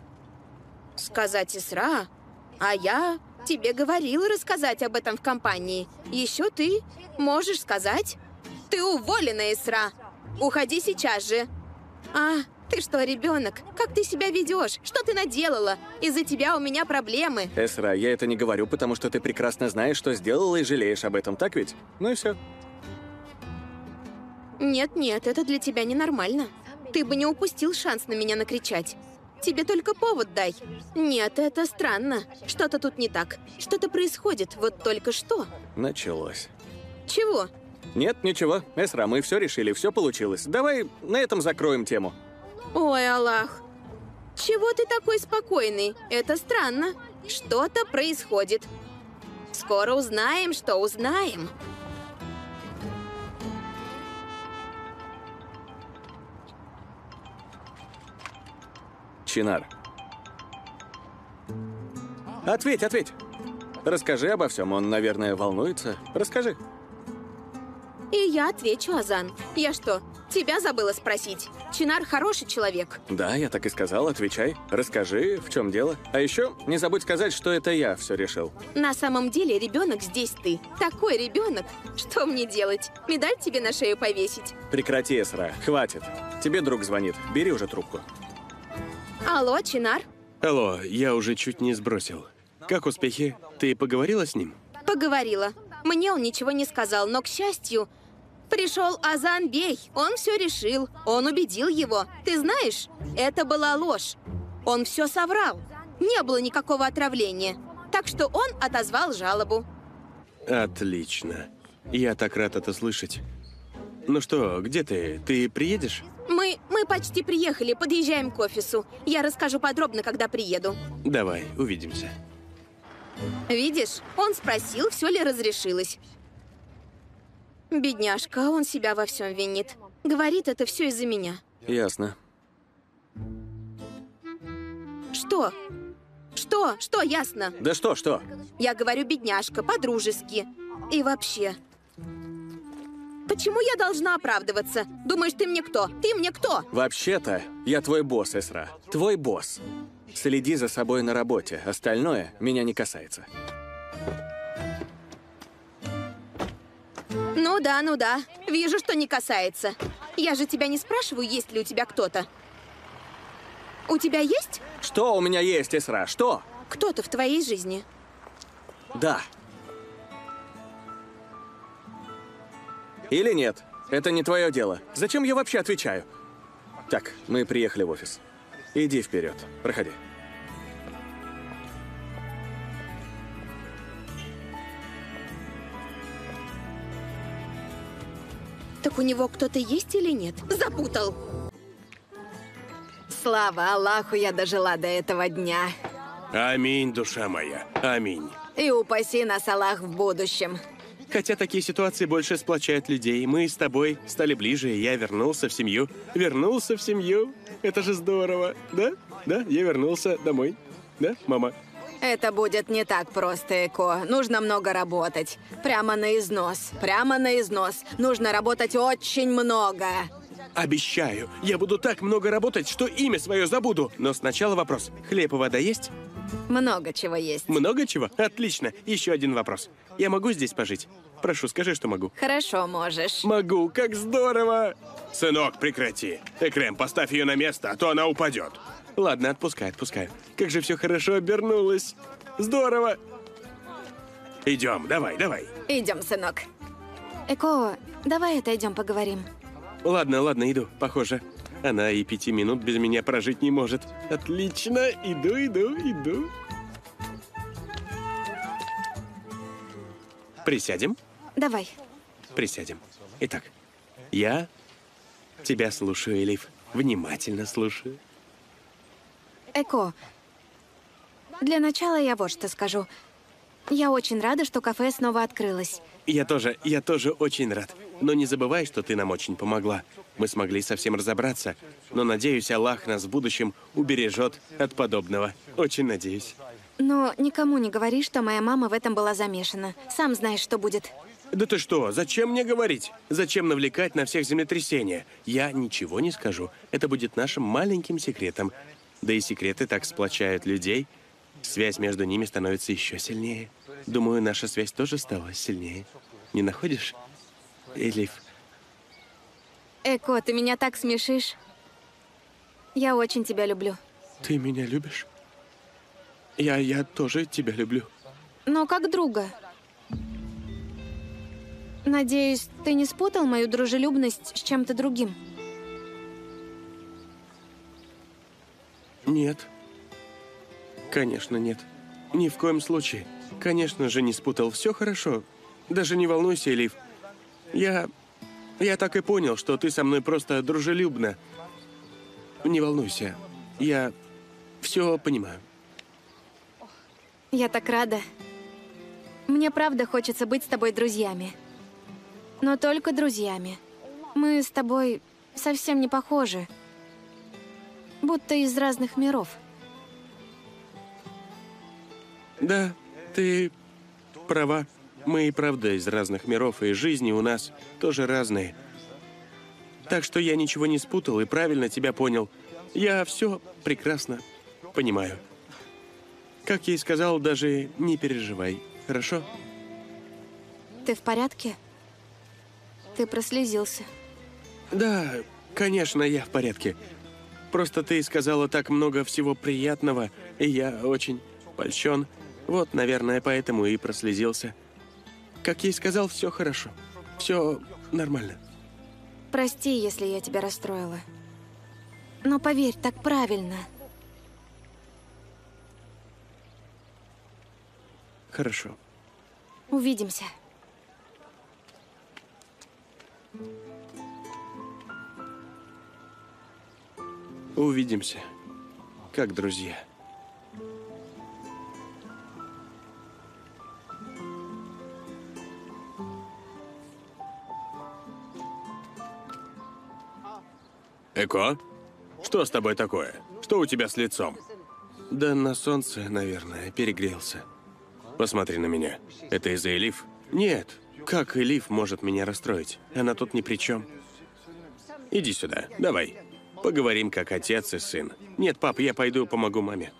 Исра, а я тебе говорила рассказать об этом в компании. Еще ты можешь сказать, ты уволена, Исра. Уходи сейчас же. А, ты что, ребенок? Как ты себя ведешь? Что ты наделала? Из-за тебя у меня проблемы. Эсра, я это не говорю, потому что ты прекрасно знаешь, что сделала и жалеешь об этом, так ведь? Ну и все. Нет, это для тебя ненормально. Ты бы не упустил шанс на меня накричать. Тебе только повод дай. Нет, это странно. Что-то тут не так. Что-то происходит, вот только что. Началось. Чего? Нет, ничего. Эсра, мы все решили, все получилось. Давай на этом закроем тему. Ой, Аллах. Чего ты такой спокойный? Это странно. Что-то происходит. Скоро узнаем, что узнаем. Чинар. Ответь. Расскажи обо всем. Он, наверное, волнуется. Расскажи. И я отвечу, Азан. Я что, тебя забыла спросить? Чинар хороший человек. Да, я так и сказал. Отвечай. Расскажи, в чем дело. А еще не забудь сказать, что это я все решил. На самом деле ребенок здесь ты. Такой ребенок. Что мне делать? Медаль тебе на шею повесить? Прекрати, Эсра. Хватит. Тебе друг звонит. Бери уже трубку. Алло, Чинар? Алло, я уже чуть не сбросил. Как успехи? Ты поговорила с ним? Поговорила. Мне он ничего не сказал, но, к счастью, пришел Азан Бей. Он все решил. Он убедил его. Ты знаешь, это была ложь. Он все соврал. Не было никакого отравления. Так что он отозвал жалобу. Отлично. Я так рад это слышать. Ну что, где ты? Ты приедешь? Мы почти приехали, подъезжаем к офису. Я расскажу подробно, когда приеду. Давай, увидимся. Видишь, он спросил, все ли разрешилось. Бедняжка, он себя во всем винит. Говорит, это все из-за меня. Ясно. Что? Что ясно? Да что? Я говорю, бедняжка, по-дружески. И вообще. Почему я должна оправдываться? Думаешь, ты мне кто? Ты мне кто? Вообще-то, я твой босс, Эсра. Твой босс. Следи за собой на работе. Остальное меня не касается. Ну да. Вижу, что не касается. Я же тебя не спрашиваю, есть ли у тебя кто-то. У тебя есть? Что у меня есть, Эсра? Что? Кто-то в твоей жизни. Да. Или нет? Это не твое дело. Зачем я вообще отвечаю? Так, мы приехали в офис. Иди вперед. Проходи. Так у него кто-то есть или нет? Запутал! Слава Аллаху, я дожила до этого дня. Аминь, душа моя. Аминь. И упаси нас Аллах в будущем. Хотя такие ситуации больше сплочают людей. Мы с тобой стали ближе, и я вернулся в семью. Вернулся в семью. Это же здорово. Да? Да, я вернулся домой. Да, мама? Это будет не так просто, Эко. Нужно много работать. Прямо на износ. Нужно работать очень много. Обещаю, я буду так много работать, что имя свое забуду. Но сначала вопрос. Хлеб и вода есть? Много чего есть. Много чего? Отлично. Еще один вопрос. Я могу здесь пожить? Прошу, скажи, что могу. Хорошо, можешь. Могу, как здорово! Сынок, прекрати. Экрем, поставь ее на место, а то она упадет. Ладно, отпускаю. Как же все хорошо обернулось. Здорово! Идем, давай. Идем, сынок. Эко, давай отойдем поговорим. Ладно, иду, похоже. Она и 5 минут без меня прожить не может. Отлично, иду. Присядем? Давай. Присядем. Итак, я тебя слушаю, Элиф. Внимательно слушаю. Эко, Для начала я вот что скажу. Я очень рада, что кафе снова открылось. Я тоже очень рад. Но не забывай, что ты нам очень помогла. Мы смогли совсем разобраться. Но, надеюсь, Аллах нас в будущем убережет от подобного. Очень надеюсь. Но никому не говори, что моя мама в этом была замешана. Сам знаешь, что будет. Да ты что, зачем мне говорить? Зачем навлекать на всех землетрясения? Я ничего не скажу. Это будет нашим маленьким секретом. Да и секреты так сплочают людей. Связь между ними становится еще сильнее. Думаю, наша связь тоже стала сильнее. Не находишь, Элиф? Эко, ты меня так смешишь. Я очень тебя люблю. Ты меня любишь? Я тоже тебя люблю. Но как друга. Надеюсь, ты не спутал мою дружелюбность с чем-то другим? Нет. Конечно, нет. Ни в коем случае. Конечно же, не спутал. Все хорошо. Даже не волнуйся, Элиф. Я так и понял, что ты со мной просто дружелюбна. Не волнуйся. Я все понимаю. Я так рада. Мне правда хочется быть с тобой друзьями. Но только друзьями. Мы с тобой совсем не похожи. Будто из разных миров. Да, ты права. Мы и правда из разных миров, и жизни у нас тоже разные. Так что я ничего не спутал и правильно тебя понял. Я все прекрасно понимаю. Как я и сказал, даже не переживай, хорошо? Ты в порядке? Ты прослезился. Да, конечно, я в порядке. Просто ты сказала так много всего приятного, и я очень польщен. Вот, наверное, поэтому и прослезился. Как я и сказал, все хорошо. Все нормально. Прости, если я тебя расстроила. Но поверь, так правильно. Хорошо. Увидимся. Увидимся. Как друзья. Эко? Что с тобой такое? Что у тебя с лицом? Да на солнце, наверное, перегрелся. Посмотри на меня. Это из-за Элиф? Нет. Как Элиф может меня расстроить? Она тут ни при чем. Иди сюда, давай. Поговорим как отец и сын. Нет, пап, я пойду помогу маме.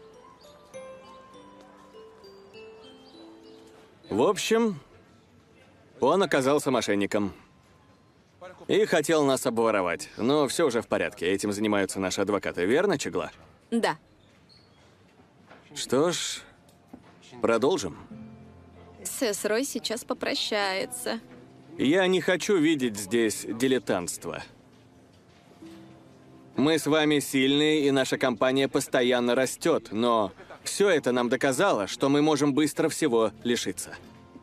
В общем, он оказался мошенником. И хотел нас обворовать. Но все уже в порядке. Этим занимаются наши адвокаты. Верно, Чегла? Да. Что ж, продолжим. Сэс Рой сейчас попрощается. Я не хочу видеть здесь дилетантство. Мы с вами сильные, и наша компания постоянно растет, но все это нам доказало, что мы можем быстро всего лишиться.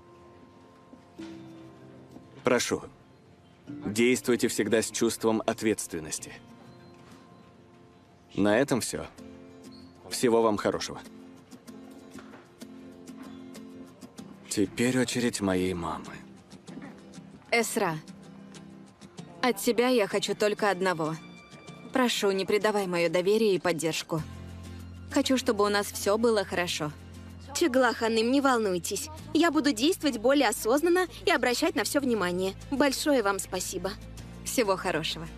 Прошу, действуйте всегда с чувством ответственности. На этом все. Всего вам хорошего. Теперь очередь моей мамы. Эсра, от тебя я хочу только одного. Прошу, не предавай мое доверие и поддержку. Хочу, чтобы у нас все было хорошо. Чегла Ханым, не волнуйтесь. Я буду действовать более осознанно и обращать на все внимание. Большое вам спасибо. Всего хорошего.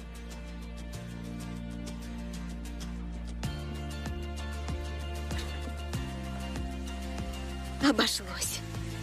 Обошлось.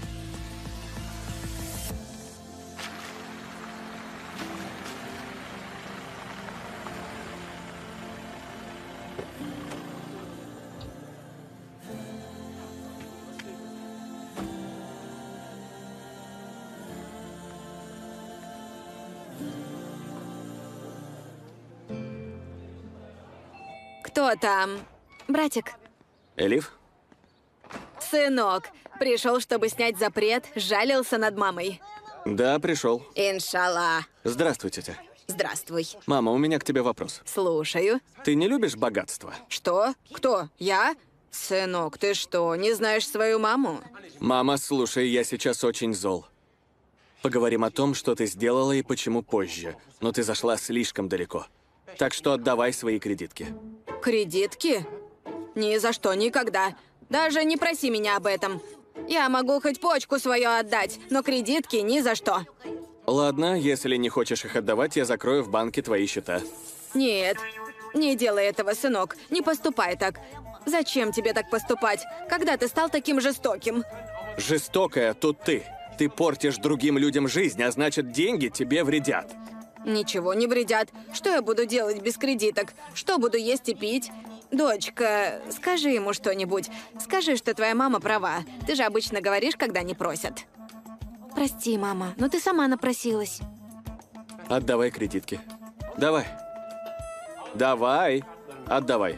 Кто там? Братик. Элиф? Сынок, пришел, чтобы снять запрет, жалился над мамой. Да, пришел. Иншалла. Здравствуй, тетя. Здравствуй. Мама, у меня к тебе вопрос. Слушаю. Ты не любишь богатство? Что? Кто? Я? Сынок, ты что, не знаешь свою маму? Мама, слушай, я сейчас очень зол. Поговорим о том, что ты сделала и почему позже. Но ты зашла слишком далеко. Так что отдавай свои кредитки. Кредитки? Ни за что, никогда. Даже не проси меня об этом. Я могу хоть почку свою отдать, но кредитки ни за что. Ладно, если не хочешь их отдавать, я закрою в банке твои счета. Нет, не делай этого, сынок. Не поступай так. Зачем тебе так поступать, когда ты стал таким жестоким? Жестокая тут ты. Ты портишь другим людям жизнь, а значит, деньги тебе вредят. Ничего не вредят. Что я буду делать без кредиток? Что буду есть и пить? Дочка, скажи ему что-нибудь. Скажи, что твоя мама права. Ты же обычно говоришь, когда не просят. Прости, мама, но ты сама напросилась. Отдавай кредитки. Давай. Давай. Отдавай.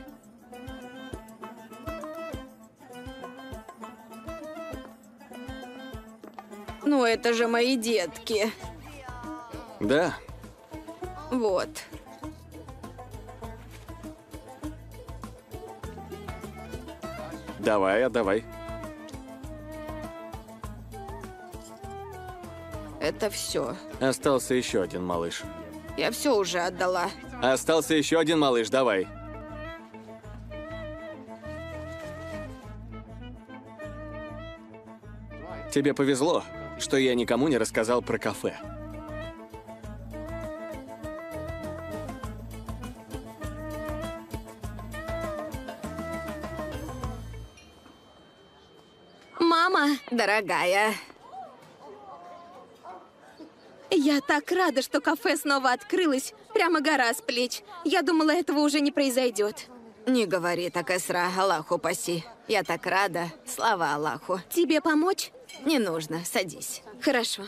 Ну, это же мои детки. Да. Вот. Давай, отдавай. Это все. Остался еще один малыш. Я все уже отдала. Остался еще один малыш, давай. Тебе повезло, что я никому не рассказал про кафе. Мама, Дорогая. я так рада, что кафе снова открылось. Прямо гора с плеч. Я думала, этого уже не произойдет. Не говори так, Эсра, Аллаху паси. Я так рада. Слава Аллаху. Тебе помочь? Не нужно, садись. Хорошо.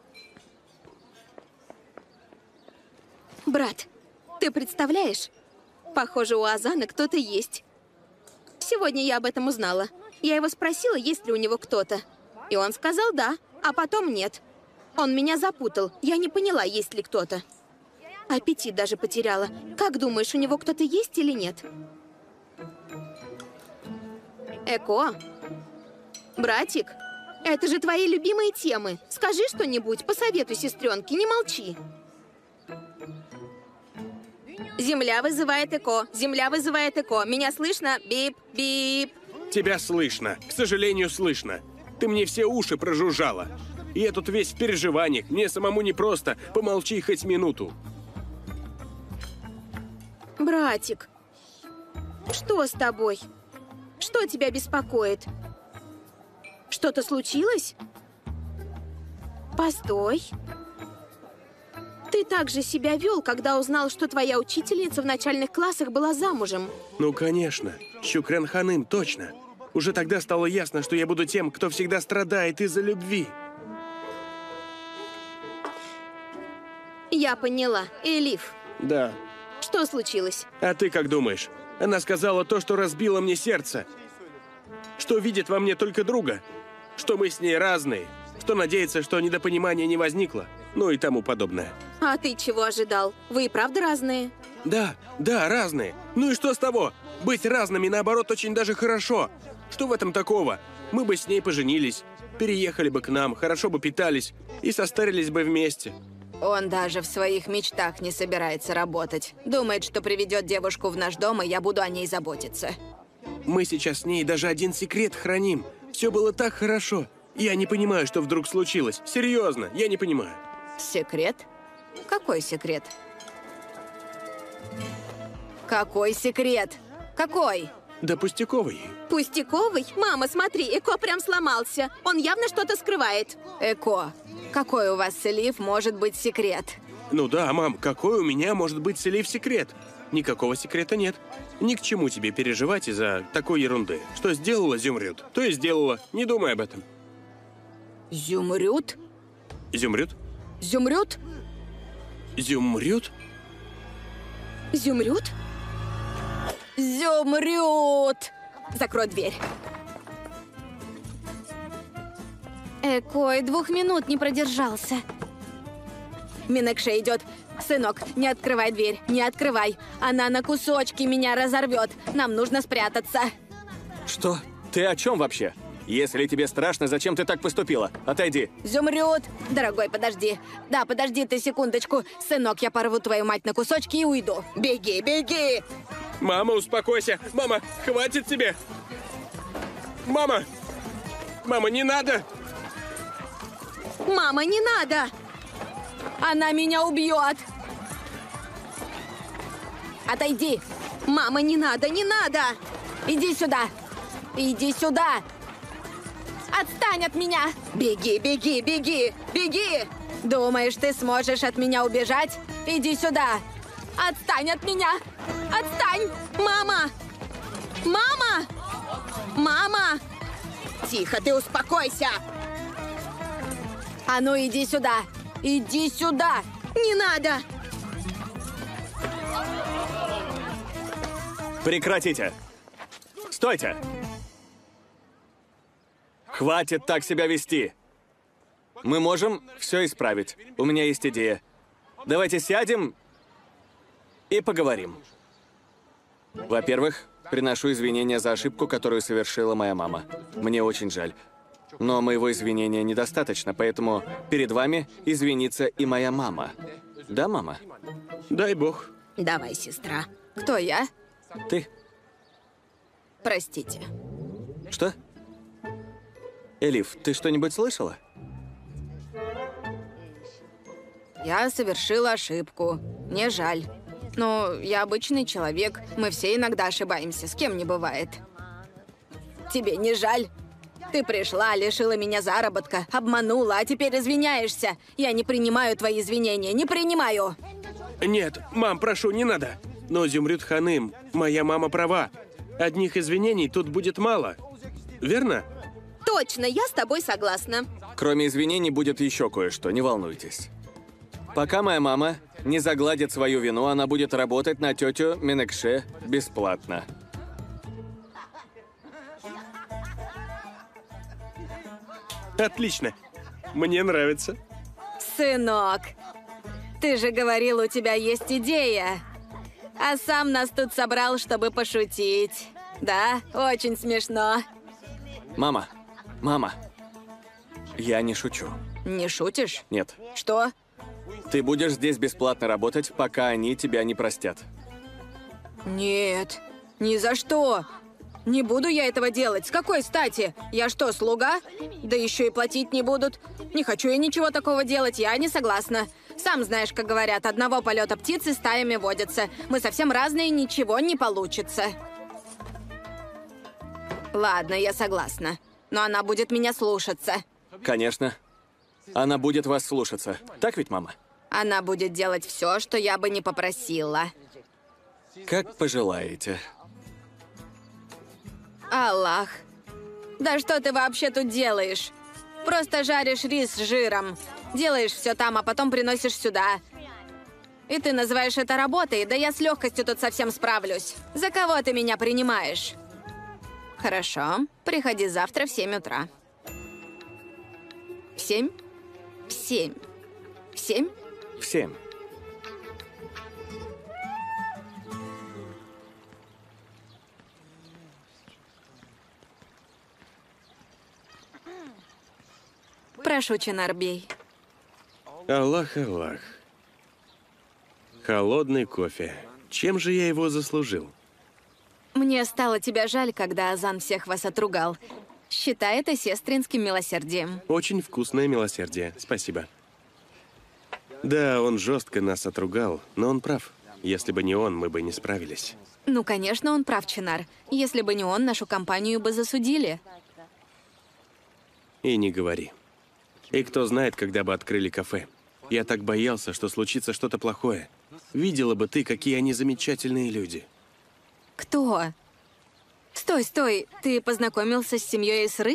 Брат, ты представляешь? Похоже, у Азана кто-то есть. Сегодня я об этом узнала. Я его спросила, есть ли у него кто-то. И он сказал да, а потом нет. Он меня запутал. Я не поняла, есть ли кто-то. Аппетит даже потеряла. Как думаешь, у него кто-то есть или нет? Эко? Братик? Это же твои любимые темы. Скажи что-нибудь, посоветуй сестренке, не молчи. Земля вызывает Эко. Земля вызывает Эко. Меня слышно? Бип, бип. Тебя слышно. К сожалению, слышно. Ты мне все уши прожужжала. И я тут весь в переживаниях. Мне самому непросто. Помолчи хоть минуту. Братик, что с тобой? Что тебя беспокоит? Что-то случилось? Постой. Ты так же себя вел, когда узнал, что твоя учительница в начальных классах была замужем. Ну, конечно. Шукран Ханым, точно. Уже тогда стало ясно, что я буду тем, кто всегда страдает из-за любви. Я поняла. Элиф, Да. что случилось? А ты как думаешь? Она сказала то, что разбило мне сердце. Что видит во мне только друга. Что мы с ней разные. Что надеется, что недопонимания не возникло. Ну и тому подобное. А ты чего ожидал? Вы и правда разные? Да, разные. Ну и что с того? Быть разными, наоборот, очень даже хорошо. Что в этом такого? Мы бы с ней поженились, переехали бы к нам, хорошо бы питались и состарились бы вместе. Он даже в своих мечтах не собирается работать. Думает, что приведет девушку в наш дом, и я буду о ней заботиться. Мы сейчас с ней даже один секрет храним. Все было так хорошо. Я не понимаю, что вдруг случилось. Серьезно, я не понимаю. Секрет? Какой секрет? Какой секрет? Какой? Да пустяковый. Пустяковый? Мама, смотри, Эко прям сломался. Он явно что-то скрывает. Эко, какой у вас с Элиф может быть секрет? Ну да, мам, какой у меня может быть с Элиф секрет? Никакого секрета нет. Ни к чему тебе переживать из-за такой ерунды. Что сделала Зюмрюд, то и сделала. Не думай об этом. Зюмрюд? Зюмрюд? Зюмрюд? Зюмрюд? Зюмрюд? Зюмрюд! Закрой дверь. Экой 2 минут не продержался. Минекше идет. Сынок, не открывай дверь, не открывай. Она на кусочки меня разорвет. Нам нужно спрятаться. Что? Ты о чем вообще? Если тебе страшно, зачем ты так поступила? Отойди. Зумрюд! Дорогой, подожди. Да, подожди ты секундочку. Сынок, я порву твою мать на кусочки и уйду. Беги, беги! Мама, успокойся! Мама, хватит тебе! Мама! Мама, не надо! Мама, не надо! Она меня убьет! Отойди! Мама, не надо, не надо! Иди сюда! Иди сюда! Отстань от меня! Беги, беги, беги, беги! Думаешь, ты сможешь от меня убежать? Иди сюда! Отстань от меня! Отстань! Мама! Мама! Мама! Тихо, ты успокойся! А ну иди сюда! Иди сюда! Не надо! Прекратите! Стойте! Хватит так себя вести! Мы можем все исправить. У меня есть идея. Давайте сядем и поговорим. Во-первых, приношу извинения за ошибку, которую совершила моя мама. Мне очень жаль. Но моего извинения недостаточно, поэтому перед вами извинится и моя мама. Да, мама? Дай бог. Давай, сестра. Кто я? Ты? Простите. Что? Элиф, ты что-нибудь слышала? Я совершила ошибку. Мне жаль. Но я обычный человек. Мы все иногда ошибаемся. С кем не бывает. Тебе не жаль? Ты пришла, лишила меня заработка, обманула, а теперь извиняешься. Я не принимаю твои извинения, не принимаю. Нет, мам, прошу, не надо. Но, Зумрюд Ханым, моя мама права. Одних извинений тут будет мало. Верно? Точно, я с тобой согласна. Кроме извинений будет еще кое-что, не волнуйтесь. Пока моя мама не загладит свою вину, она будет работать на тетю Менекше бесплатно. Отлично. Мне нравится. Сынок, ты же говорил, у тебя есть идея. А сам нас тут собрал, чтобы пошутить. Да, очень смешно. Мама, мама, я не шучу. Не шутишь? Нет, Что? ты будешь здесь бесплатно работать, пока они тебя не простят. Нет, ни за что. Не буду я этого делать. С какой стати? Я что, слуга? Да еще и платить не будут. Не хочу я ничего такого делать, я не согласна. Сам знаешь, как говорят, одного полета птицы стаями водятся. Мы совсем разные, ничего не получится. Ладно, я согласна. Но она будет меня слушаться. Конечно. Она будет вас слушаться. Так ведь, мама? Она будет делать все, что я бы не попросила. Как пожелаете. Аллах. Да что ты вообще тут делаешь? Просто жаришь рис с жиром. Делаешь все там, а потом приносишь сюда. И ты называешь это работой? Да я с легкостью тут совсем справлюсь. За кого ты меня принимаешь? Хорошо. Приходи завтра в 7 утра. В 7? В 7. В 7? В 7. Прошу, Чинарбей. Аллах, Аллах. Холодный кофе. Чем же я его заслужил? Мне стало тебя жаль, когда Азан всех вас отругал. Считай это сестринским милосердием. Очень вкусное милосердие. Спасибо. Да, он жестко нас отругал, но он прав. Если бы не он, мы бы не справились. Ну, конечно, он прав, Чинар. Если бы не он, нашу компанию бы засудили. И не говори. И кто знает, когда бы открыли кафе. Я так боялся, что случится что-то плохое. Видела бы ты, какие они замечательные люди. Кто? Стой, стой. Ты познакомился с семьей Исры?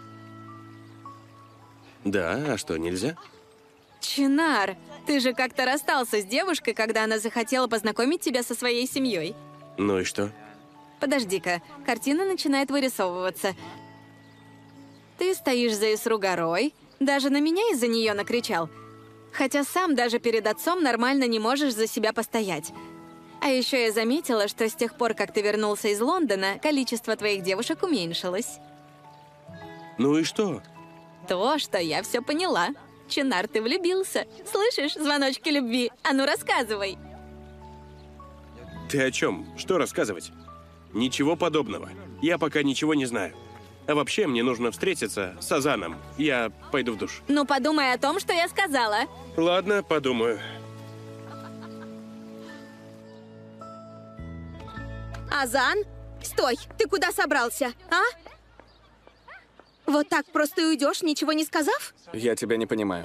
Да, а что, нельзя? Чинар, ты же как-то расстался с девушкой, когда она захотела познакомить тебя со своей семьей. Ну и что? Подожди-ка, картина начинает вырисовываться. Ты стоишь за Исру горой, даже на меня из-за нее накричал. Хотя сам даже перед отцом нормально не можешь за себя постоять. А еще я заметила, что с тех пор, как ты вернулся из Лондона, количество твоих девушек уменьшилось. Ну и что? То, что я все поняла. Чинар, ты влюбился. Слышишь, звоночки любви? А ну рассказывай. Ты о чем? Что рассказывать? Ничего подобного. Я пока ничего не знаю. А вообще, мне нужно встретиться с Азаном. Я пойду в душ. Ну подумай о том, что я сказала. Ладно, подумаю. Азан, стой! Ты куда собрался, а? Вот так просто уйдешь, ничего не сказав? Я тебя не понимаю.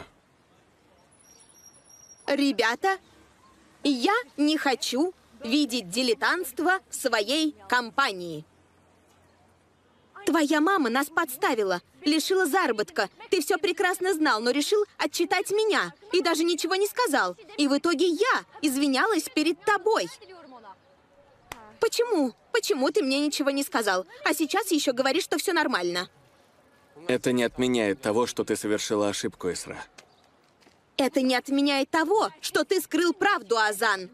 Ребята, я не хочу видеть дилетантство в своей компании. Твоя мама нас подставила, лишила заработка. Ты все прекрасно знал, но решил отчитать меня. И даже ничего не сказал. И в итоге я извинялась перед тобой. Почему? Почему ты мне ничего не сказал? А сейчас еще говоришь, что все нормально. Это не отменяет того, что ты совершила ошибку, Эсра. Это не отменяет того, что ты скрыл правду, Азан.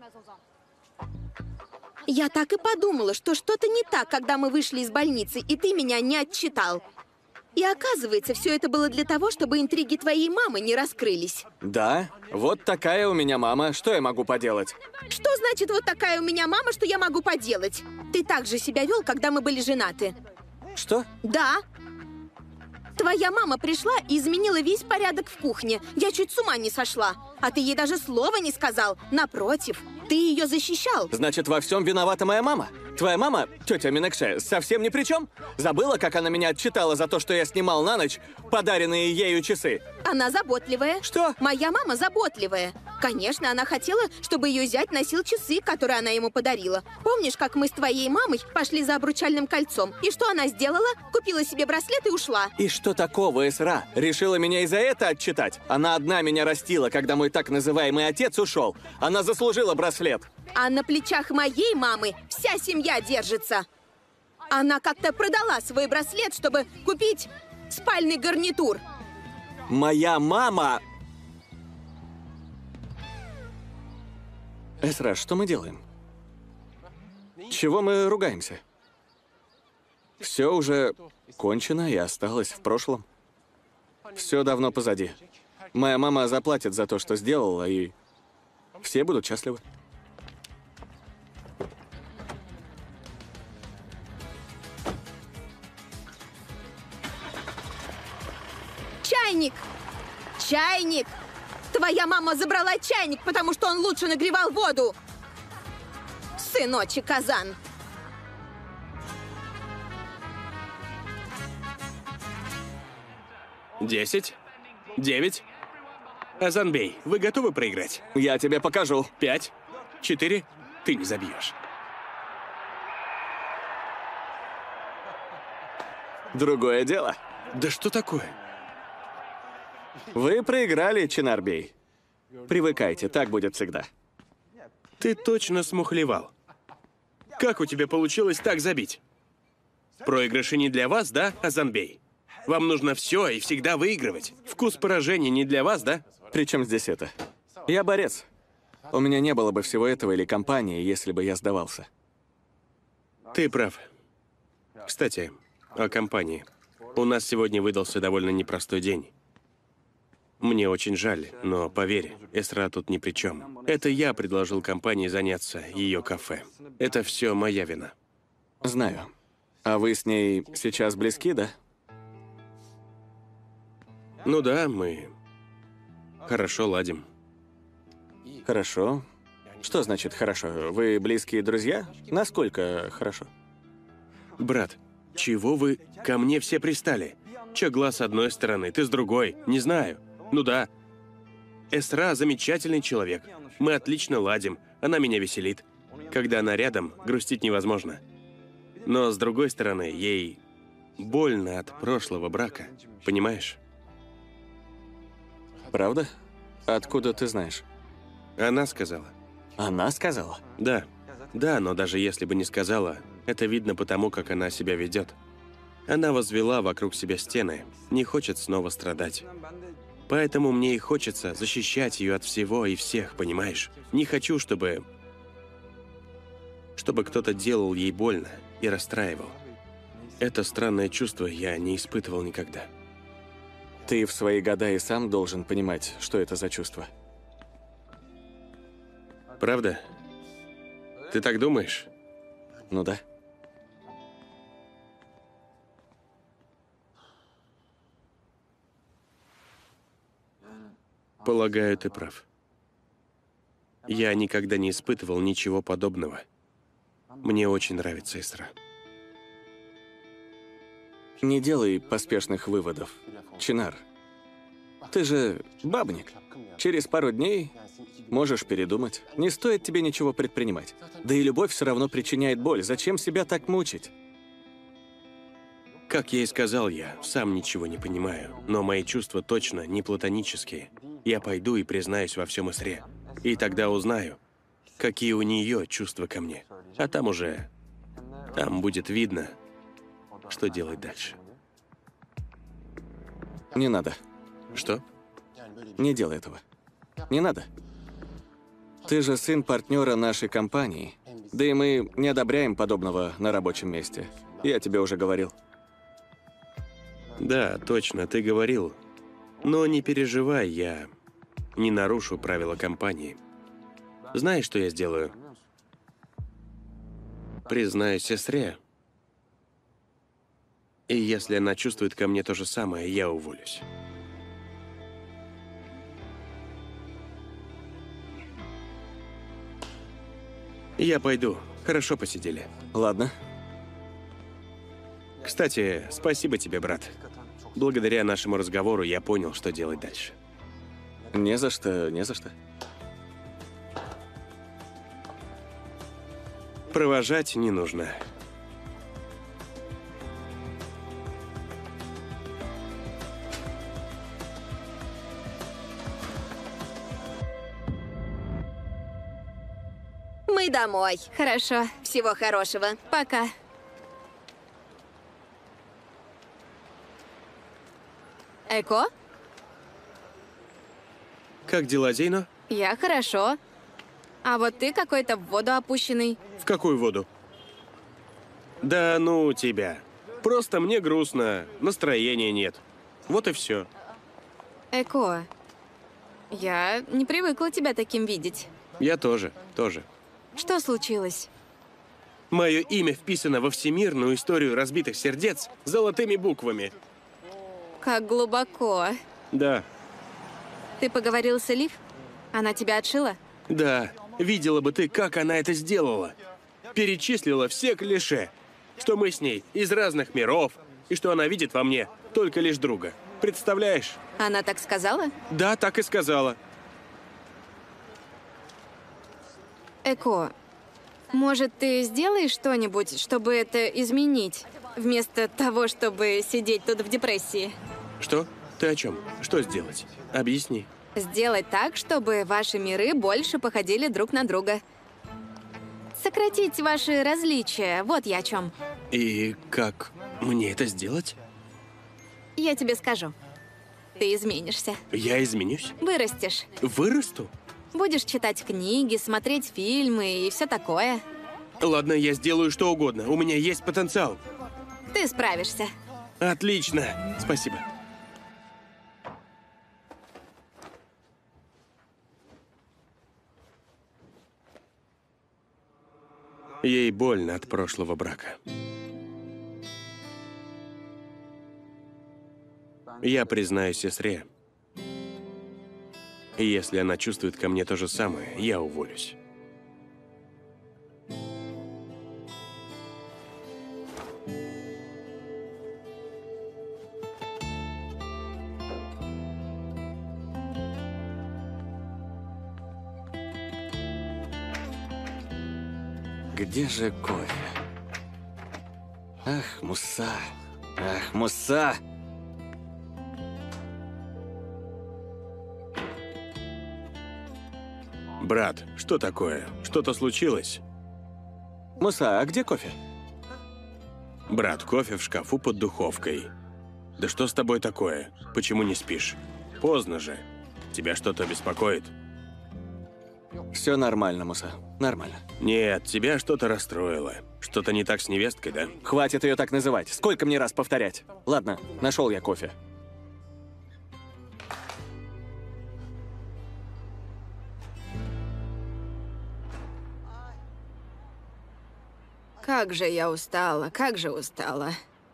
Я так и подумала, что что-то не так, когда мы вышли из больницы, и ты меня не отчитал. И оказывается, все это было для того, чтобы интриги твоей мамы не раскрылись. Да, вот такая у меня мама. Что я могу поделать? Что значит вот такая у меня мама, что я могу поделать? Ты так же себя вел, когда мы были женаты. Что? Да. Твоя мама пришла и изменила весь порядок в кухне. Я чуть с ума не сошла. А ты ей даже слова не сказал. Напротив, ты ее защищал. Значит, во всем виновата моя мама? Твоя мама, тетя Минакше, совсем ни при чем? Забыла, как она меня отчитала за то, что я снимал на ночь подаренные ею часы? Она заботливая. Что? Моя мама заботливая. Конечно, она хотела, чтобы ее зять носил часы, которые она ему подарила. Помнишь, как мы с твоей мамой пошли за обручальным кольцом? И что она сделала? Купила себе браслет и ушла. И что такого, Эсра? Решила меня и за это отчитать? Она одна меня растила, когда мой так называемый отец ушел. Она заслужила браслет. А на плечах моей мамы вся семья держится. Она как-то продала свой браслет, чтобы купить спальный гарнитур. Моя мама... Эсра, что мы делаем? Чего мы ругаемся? Все уже кончено и осталось в прошлом. Все давно позади. Моя мама заплатит за то, что сделала, и все будут счастливы. Чайник! Чайник! Твоя мама забрала чайник, потому что он лучше нагревал воду! Сыночек Азан! Десять. 9. Азанбей, вы готовы проиграть? Я тебе покажу. 5. 4. Ты не забьешь. Другое дело. Да что такое? Вы проиграли, Чинарбей. Привыкайте, так будет всегда. Ты точно смухлевал. Как у тебя получилось так забить? Проигрыши не для вас, да, Азанбей? Вам нужно все и всегда выигрывать. Вкус поражения не для вас, да? Причем здесь это? Я борец. У меня не было бы всего этого или компании, если бы я сдавался. Ты прав. Кстати, о компании. У нас сегодня выдался довольно непростой день. Мне очень жаль, но поверь, Эсра тут ни при чем. Это я предложил компании заняться ее кафе. Это все моя вина. Знаю. А вы с ней сейчас близки, да? Ну да, мы хорошо ладим. Хорошо. Что значит хорошо? Вы близкие друзья? Насколько хорошо? Брат, чего вы ко мне все пристали? Че глаз с одной стороны, ты с другой? Не знаю. Ну да. Эсра замечательный человек. Мы отлично ладим. Она меня веселит. Когда она рядом, грустить невозможно. Но с другой стороны, ей больно от прошлого брака. Понимаешь? Правда? Откуда ты знаешь? Она сказала. Она сказала? Да. Да, но даже если бы не сказала, это видно потому, как она себя ведет. Она возвела вокруг себя стены, не хочет снова страдать. Поэтому мне и хочется защищать ее от всего и всех, понимаешь? Не хочу, чтобы Чтобы кто-то делал ей больно и расстраивал. Это странное чувство я не испытывал никогда. Ты в свои года и сам должен понимать, что это за чувство. Правда? Ты так думаешь? Ну да. Полагаю, ты прав. Я никогда не испытывал ничего подобного. Мне очень нравится Исра. Не делай поспешных выводов, Чинар. Ты же бабник. Через пару дней можешь передумать. Не стоит тебе ничего предпринимать. Да и любовь все равно причиняет боль. Зачем себя так мучить? Как я и сказал, я сам ничего не понимаю, но мои чувства точно не платонические. Я пойду и признаюсь во всем Исре. И тогда узнаю, какие у нее чувства ко мне. А там уже... Там будет видно, что делать дальше. Не надо. Что? Не делай этого. Не надо. Ты же сын партнера нашей компании. Да и мы не одобряем подобного на рабочем месте. Я тебе уже говорил. Да, точно, ты говорил. Но не переживай, я не нарушу правила компании. Знаешь, что я сделаю? Признаюсь сестре. И если она чувствует ко мне то же самое, я уволюсь. Я пойду. Хорошо посидели. Ладно. Кстати, спасибо тебе, брат. Благодаря нашему разговору я понял, что делать дальше. Не за что, не за что. Провожать не нужно. Мы домой. Хорошо. Всего хорошего. Пока. Эко? Как дела, Зейно? Я хорошо. А вот ты какой-то в воду опущенный. В какую воду? Да ну тебя. Просто мне грустно, настроения нет. Вот и все. Эко, я не привыкла тебя таким видеть. Я тоже. Что случилось? Мое имя вписано во всемирную историю разбитых сердец золотыми буквами. Как глубоко. Да, Ты поговорил с Элиф? Она тебя отшила? да. Видела бы ты, как она это сделала. Перечислила все клише, что мы с ней из разных миров, и что она видит во мне только лишь друга. Представляешь? Она так сказала? Да, так и сказала. Эко, может, ты сделаешь что-нибудь, чтобы это изменить, вместо того, чтобы сидеть тут в депрессии? Что? Ты о чем? Что сделать? Объясни. Сделать так, чтобы ваши миры больше походили друг на друга. Сократить ваши различия, вот я о чем. И как мне это сделать? Я тебе скажу. Ты изменишься. Я изменюсь? Вырастешь. Вырасту? Будешь читать книги, смотреть фильмы и все такое. Ладно, я сделаю что угодно. У меня есть потенциал. Ты справишься. Отлично. Спасибо. Ей больно от прошлого брака. Я признаюсь сестре. И если она чувствует ко мне то же самое, я уволюсь. Где же кофе? Ах, Муса! Ах, Муса! Брат, что такое? Что-то случилось? Муса, а где кофе? Брат, кофе в шкафу под духовкой. Да что с тобой такое? Почему не спишь? Поздно же. Тебя что-то беспокоит? Все нормально, Муса. Нормально. Нет, тебя что-то расстроило. Что-то не так с невесткой, да? Хватит ее так называть. Сколько мне раз повторять? Ладно, нашел я кофе. Как же я устала, как же устала.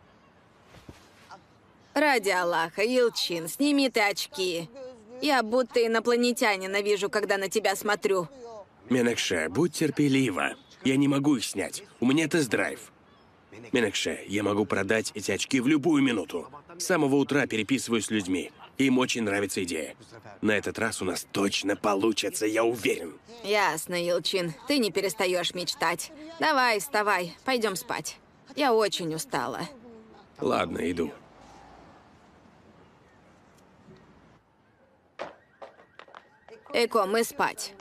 Ради Аллаха, Елчин, сними ты очки. Я будто инопланетянина вижу, когда на тебя смотрю. Менекше, будь терпелива. Я не могу их снять. У меня тест-драйв. Менекше, я могу продать эти очки в любую минуту. С самого утра переписываюсь с людьми. Им очень нравится идея. На этот раз у нас точно получится, я уверен. Ясно, Елчин, ты не перестаешь мечтать. Давай, вставай, пойдем спать. Я очень устала. Ладно, иду. Эко, мы спать.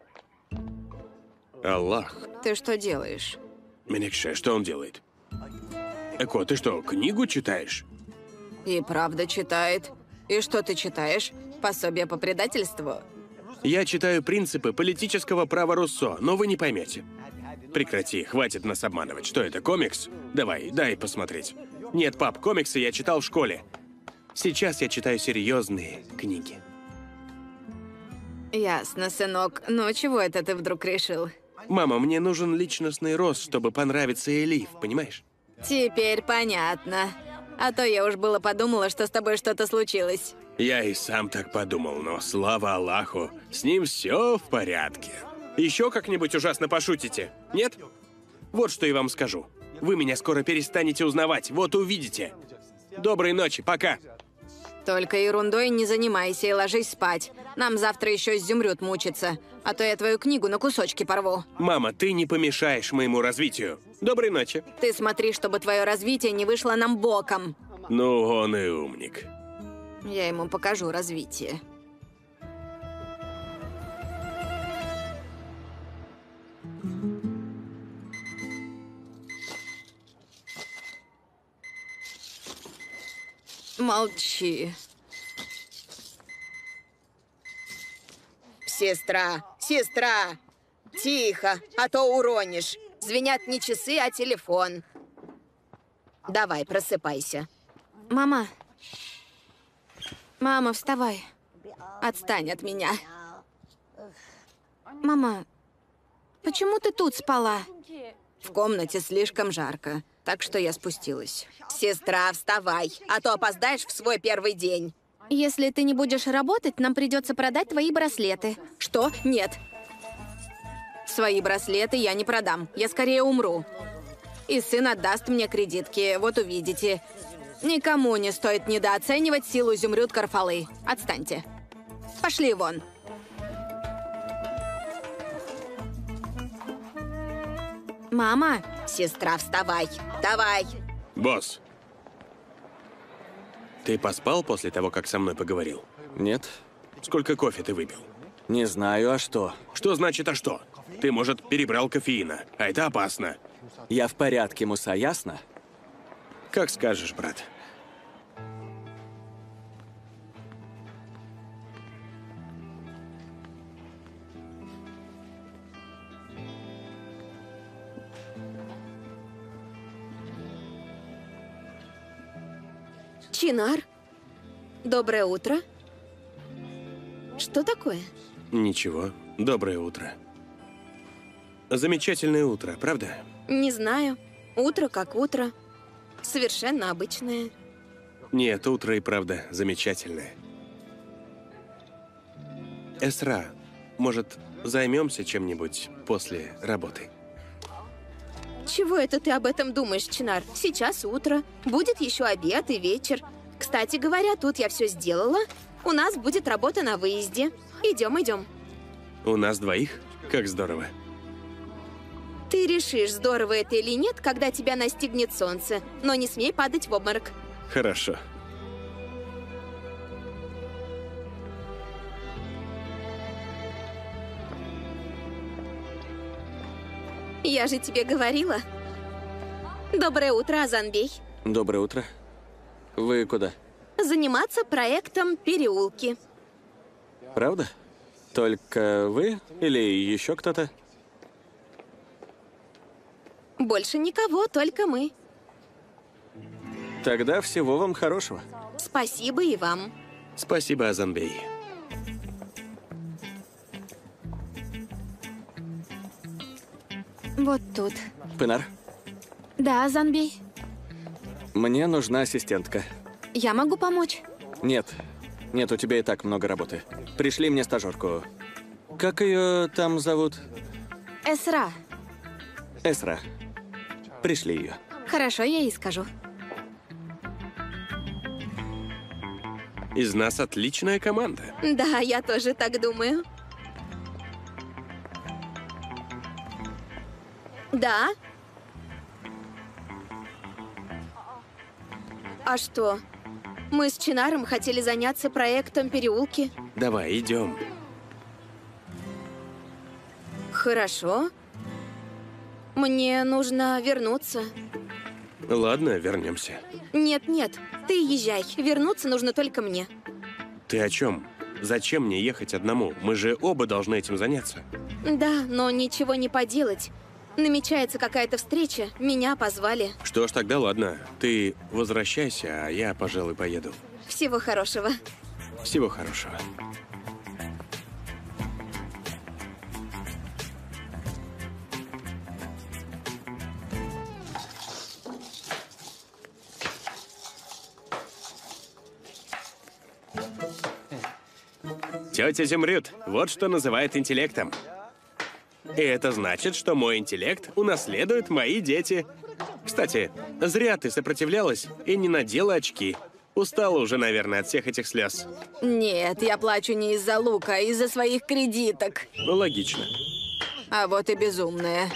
Аллах. Ты что делаешь? Менекше, что он делает? Эко, ты что, книгу читаешь? И правда читает. И что ты читаешь? Пособие по предательству? Я читаю принципы политического права Руссо, но вы не поймете. Прекрати, хватит нас обманывать. Что это, комикс? Давай, дай посмотреть. Нет, пап, комиксы я читал в школе. Сейчас я читаю серьезные книги. Ясно, сынок. Но чего это ты вдруг решил? Мама, мне нужен личностный рост, чтобы понравиться Элиф, понимаешь? Теперь понятно. А то я уж было подумала, что с тобой что-то случилось. Я и сам так подумал, но слава Аллаху, с ним все в порядке. Еще как-нибудь ужасно пошутите, нет? Вот что я вам скажу. Вы меня скоро перестанете узнавать, вот увидите. Доброй ночи, пока. Только ерундой не занимайся и ложись спать. Нам завтра еще изумруд мучиться, а то я твою книгу на кусочки порву. Мама, ты не помешаешь моему развитию. Доброй ночи. Ты смотри, чтобы твое развитие не вышло нам боком. Ну, он и умник. Я ему покажу развитие. Молчи. Сестра, сестра, тихо, а то уронишь. Звенят не часы, а телефон. Давай, просыпайся. Мама. Мама, вставай. Отстань от меня. Мама, почему ты тут спала? В комнате слишком жарко, так что я спустилась. Сестра, вставай, а то опоздаешь в свой первый день. Если ты не будешь работать, нам придется продать твои браслеты. Что? Нет. Свои браслеты я не продам. Я скорее умру. И сын отдаст мне кредитки, вот увидите. Никому не стоит недооценивать силу изумруд Карфалы. Отстаньте. Пошли вон. Мама? Сестра, вставай, давай. Босс. Ты поспал после того, как со мной поговорил? Нет, Сколько кофе ты выпил? не знаю, а что? Что значит, а что? Ты, может, перебрал кофеина, а это опасно. Я в порядке, Муса, ясно? Как скажешь, брат. Чинар, доброе утро. Что такое? Ничего. Доброе утро. Замечательное утро, правда? Не знаю. Утро как утро. Совершенно обычное. Нет, утро и правда замечательное. Эсра, может, займемся чем-нибудь после работы? Чего это ты об этом думаешь, Чинар? Сейчас утро. Будет еще обед и вечер. Кстати говоря, тут я все сделала. У нас будет работа на выезде. Идем, идем. У нас двоих? Как здорово. Ты решишь, здорово это или нет, когда тебя настигнет солнце. Но не смей падать в обморок. Хорошо. Я же тебе говорила. Доброе утро, Азанбей. Доброе утро. Вы куда? Заниматься проектом «Переулки». Правда? Только вы или еще кто-то? Больше никого, только мы. Тогда всего вам хорошего. Спасибо и вам. Спасибо, Азанбей. Вот тут. Пынар, Да, Занбей. мне нужна ассистентка. Я могу помочь? Нет, нет, у тебя и так много работы. Пришли мне стажерку. Как ее там зовут? Эсра. Эсра. Пришли ее. Хорошо, я ей скажу. Из нас отличная команда. Да, я тоже так думаю. Да? А что? Мы с Чинаром хотели заняться проектом «Переулки». Давай, идем. Хорошо. Мне нужно вернуться. Ладно, вернемся. Нет, ты езжай. Вернуться нужно только мне. Ты о чем? Зачем мне ехать одному? Мы же оба должны этим заняться. Да, но ничего не поделать. Намечается какая-то встреча, меня позвали. Что ж, тогда ладно. Ты возвращайся, а я, пожалуй, поеду. Всего хорошего. Всего хорошего. Тетя Земрют, вот что называет интеллектом. И это значит, что мой интеллект унаследуют мои дети. Кстати, зря ты сопротивлялась и не надела очки. Устала уже, наверное, от всех этих слез. Нет, я плачу не из-за лука, а из-за своих кредиток. Ну, логично. А вот и безумные.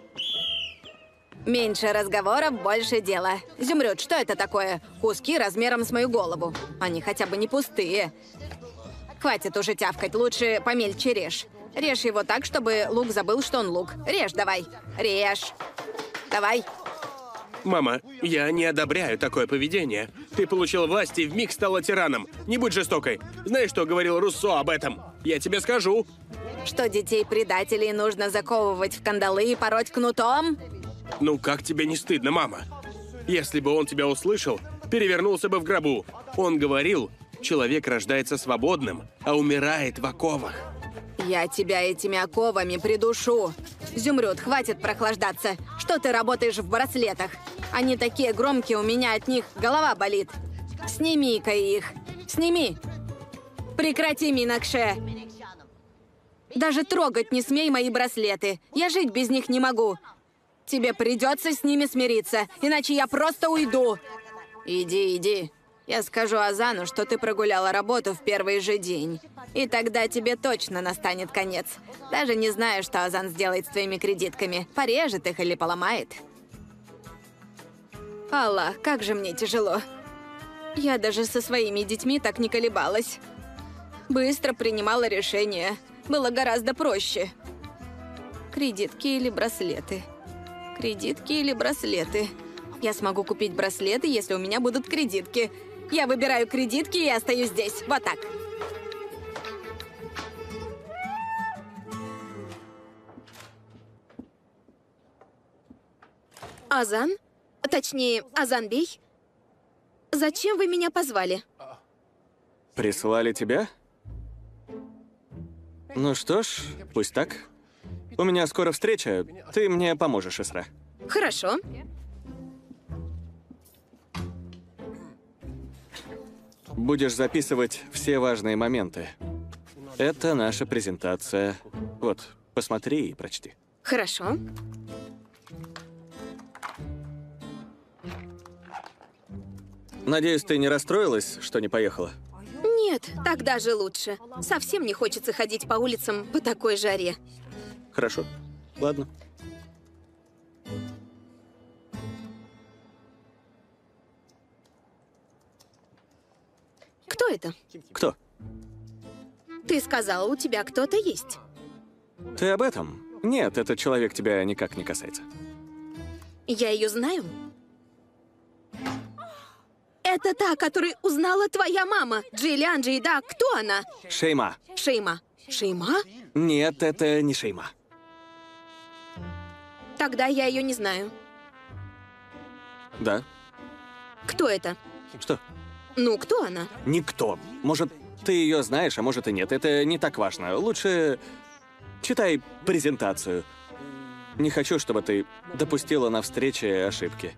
Меньше разговоров, больше дела. Земрют, что это такое? Куски размером с мою голову. Они хотя бы не пустые. Хватит уже тявкать, лучше помельче режь. Режь его так, чтобы лук забыл, что он лук. Режь давай. Режь. Давай. Мама, я не одобряю такое поведение. Ты получила власть и вмиг стала тираном. Не будь жестокой. Знаешь, что говорил Руссо об этом? Я тебе скажу. Что детей-предателей нужно заковывать в кандалы и пороть кнутом? Ну как тебе не стыдно, мама? Если бы он тебя услышал, перевернулся бы в гробу. Он говорил, человек рождается свободным, а умирает в оковах. Я тебя этими оковами придушу. Земрют, хватит прохлаждаться. Что ты работаешь в браслетах? Они такие громкие, у меня от них голова болит. Сними-ка их. Сними. Прекрати, Минакше. Даже трогать не смей мои браслеты. Я жить без них не могу. Тебе придется с ними смириться, иначе я просто уйду. Иди, иди. Я скажу Азану, что ты прогуляла работу в первый же день. И тогда тебе точно настанет конец. Даже не знаю, что Азан сделает с твоими кредитками. Порежет их или поломает. Аллах, как же мне тяжело. Я даже со своими детьми так не колебалась. Быстро принимала решение. Было гораздо проще. Кредитки или браслеты? Кредитки или браслеты? Я смогу купить браслеты, если у меня будут кредитки. Я выбираю кредитки и остаюсь здесь. Вот так. Азан? Точнее, Азанбей? Зачем вы меня позвали? Прислали тебя? Ну что ж, пусть так. У меня скоро встреча. Ты мне поможешь, Эсра. Хорошо. Будешь записывать все важные моменты. Это наша презентация. Вот, посмотри и прочти. Хорошо. Надеюсь, ты не расстроилась, что не поехала? Нет, так даже лучше. Совсем не хочется ходить по улицам по такой жаре. Хорошо. Ладно. Кто это? Кто? Ты сказала, у тебя кто-то есть. Ты об этом? Нет, этот человек тебя никак не касается. Я ее знаю. Это та, которую узнала твоя мама. Джиллиан Джейда. Кто она? Шейма. Шейма. Шейма? Нет, это не Шейма. Тогда я ее не знаю. Да? Кто это? Что? Ну, кто она? Никто. Может, ты ее знаешь, а может и нет. Это не так важно. Лучше читай презентацию. Не хочу, чтобы ты допустила на встрече ошибки.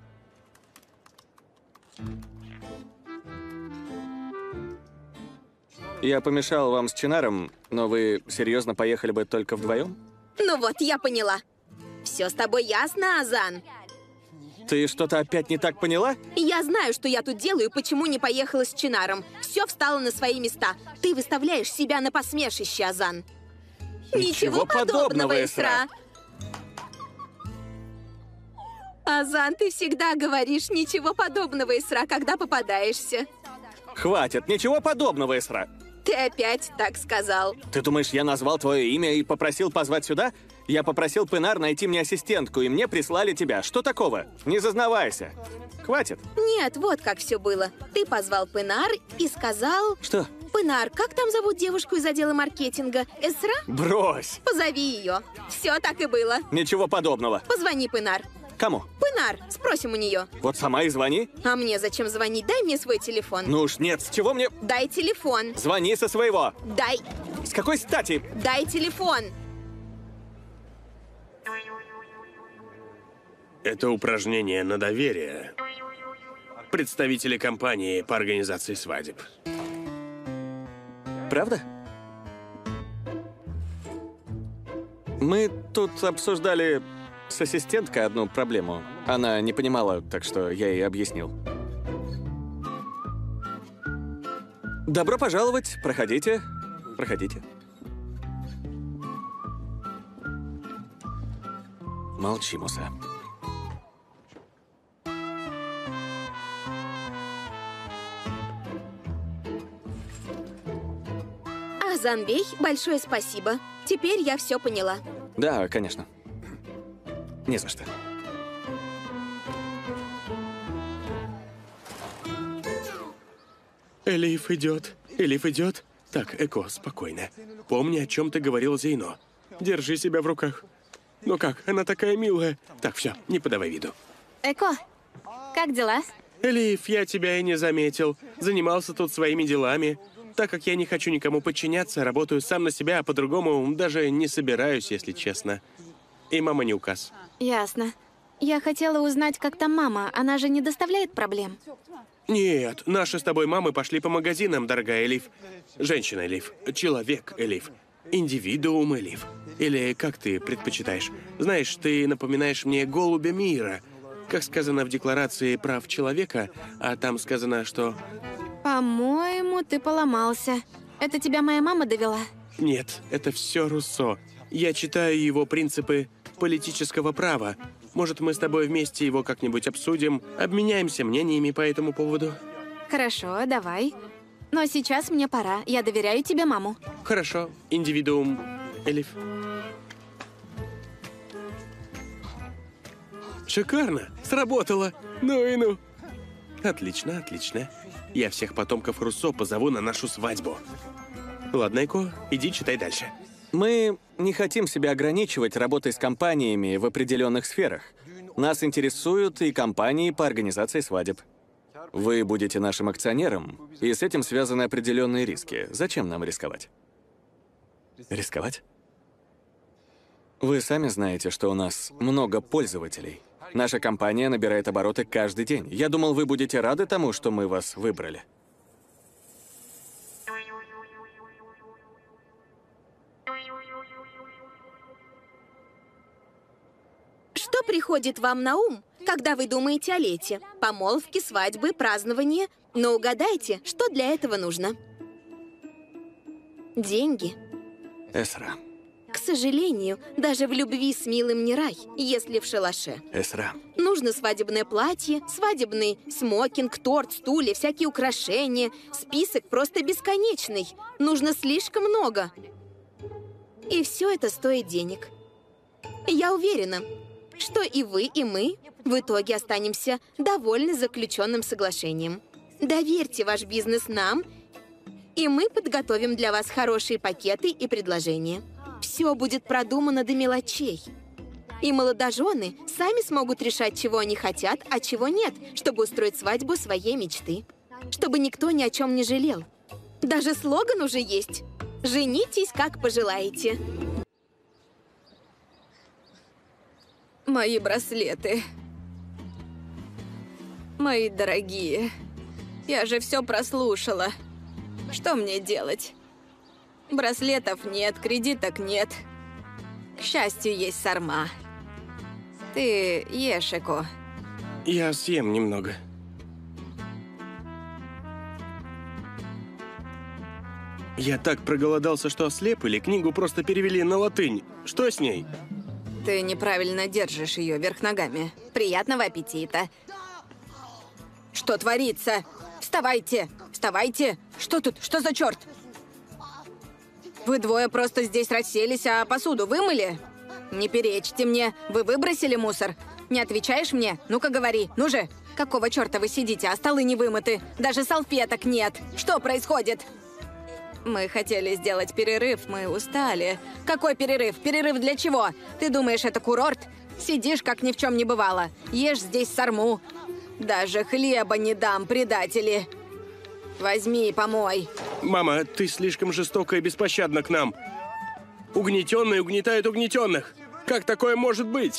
Я помешал вам с Чинаром, но вы серьезно поехали бы только вдвоем? Ну вот, я поняла. Все с тобой ясно, Азан? Ты что-то опять не так поняла? Я знаю, что я тут делаю и почему не поехала с Чинаром. Все встало на свои места. Ты выставляешь себя на посмешище, Азан. Ничего подобного, Эсра. Азан, ты всегда говоришь «ничего подобного, Эсра», когда попадаешься. Хватит, ничего подобного, Эсра. Ты опять так сказал. Ты думаешь, я назвал твое имя и попросил позвать сюда? Я попросил Пенар найти мне ассистентку, и мне прислали тебя. Что такого? Не зазнавайся. Хватит. Нет, вот как все было. Ты позвал Пенар и сказал... Что? Пенар, как там зовут девушку из отдела маркетинга? Эсра? Брось. Позови ее. Все так и было. Ничего подобного. Позвони, Пенар. Кому? Пенар, спросим у нее. Вот сама и звони. А мне зачем звонить? Дай мне свой телефон. Ну уж нет, с чего мне... Дай телефон. Звони со своего. Дай. С какой стати? Дай телефон. Это упражнение на доверие. Представители компании по организации свадеб. Правда? Мы тут обсуждали с ассистенткой одну проблему. Она не понимала, так что я ей объяснил. Добро пожаловать, проходите. Проходите. Молчи, Муса. Азанбей, большое спасибо. Теперь я все поняла. Да, конечно. Не за что. Элиф идет. Элиф идет. Так, Эко, спокойно. Помни, о чем ты говорил Зейно. Держи себя в руках. Ну как, она такая милая. Так, все, не подавай виду. Эко, как дела? Элиф, я тебя и не заметил. Занимался тут своими делами. Так как я не хочу никому подчиняться, работаю сам на себя, а по-другому даже не собираюсь, если честно. И мама не указ. Ясно. Я хотела узнать, как там мама. Она же не доставляет проблем? Нет, наши с тобой мамы пошли по магазинам, дорогая Элиф. Женщина Элиф, человек Элиф, индивидуум Элиф. Или как ты предпочитаешь? Знаешь, ты напоминаешь мне голубя мира. Как сказано в Декларации прав человека, а там сказано, что... По-моему, ты поломался. Это тебя моя мама довела? Нет, это все Руссо. Я читаю его принципы политического права. Может, мы с тобой вместе его как-нибудь обсудим, обменяемся мнениями по этому поводу? Хорошо, давай. Но сейчас мне пора. Я доверяю тебе маму. Хорошо, индивидуум Элиф. Шикарно! Сработало! Ну и ну! Отлично, отлично. Я всех потомков Руссо позову на нашу свадьбу. Ладно, Эко, иди читай дальше. Мы не хотим себя ограничивать работой с компаниями в определенных сферах. Нас интересуют и компании по организации свадеб. Вы будете нашим акционером, и с этим связаны определенные риски. Зачем нам рисковать? Рисковать? Вы сами знаете, что у нас много пользователей. Наша компания набирает обороты каждый день. Я думал, вы будете рады тому, что мы вас выбрали. Что приходит вам на ум, когда вы думаете о лете? Помолвки, свадьбы, празднования. Но угадайте, что для этого нужно? Деньги. Эсра. К сожалению, даже в любви с милым не рай, если в шалаше. Эсра. Нужно свадебное платье, свадебный смокинг, торт, стулья, всякие украшения. Список просто бесконечный. Нужно слишком много. И все это стоит денег. Я уверена, что и вы, и мы в итоге останемся довольны заключенным соглашением. Доверьте ваш бизнес нам, И мы подготовим для вас хорошие пакеты и предложения. Все будет продумано до мелочей. И молодожены сами смогут решать, чего они хотят, а чего нет, чтобы устроить свадьбу своей мечты. Чтобы никто ни о чем не жалел. Даже слоган уже есть. «Женитесь, как пожелаете». Мои браслеты. Мои дорогие. Я же все прослушала. Что мне делать? Браслетов нет, кредиток нет. К счастью, есть сарма. Ты ешь, Эко. Я съем немного. Я так проголодался, что ослеп, или книгу просто перевели на латынь. Что с ней? Ты неправильно держишь ее вверх ногами. Приятного аппетита. Что творится? Вставайте! Вставайте! Что тут? Что за черт? Вы двое просто здесь расселись, а посуду вымыли? Не перечьте мне. Вы выбросили мусор? Не отвечаешь мне? Ну-ка говори. Ну же! Какого черта вы сидите, а столы не вымыты? Даже салфеток нет. Что происходит? Мы хотели сделать перерыв, мы устали. Какой перерыв? Перерыв для чего? Ты думаешь, это курорт? Сидишь, как ни в чем не бывало. Ешь здесь сарму. Даже хлеба не дам, предатели. Возьми и помой. Мама, ты слишком жестока и беспощадна к нам. Угнетенные угнетают угнетенных. Как такое может быть?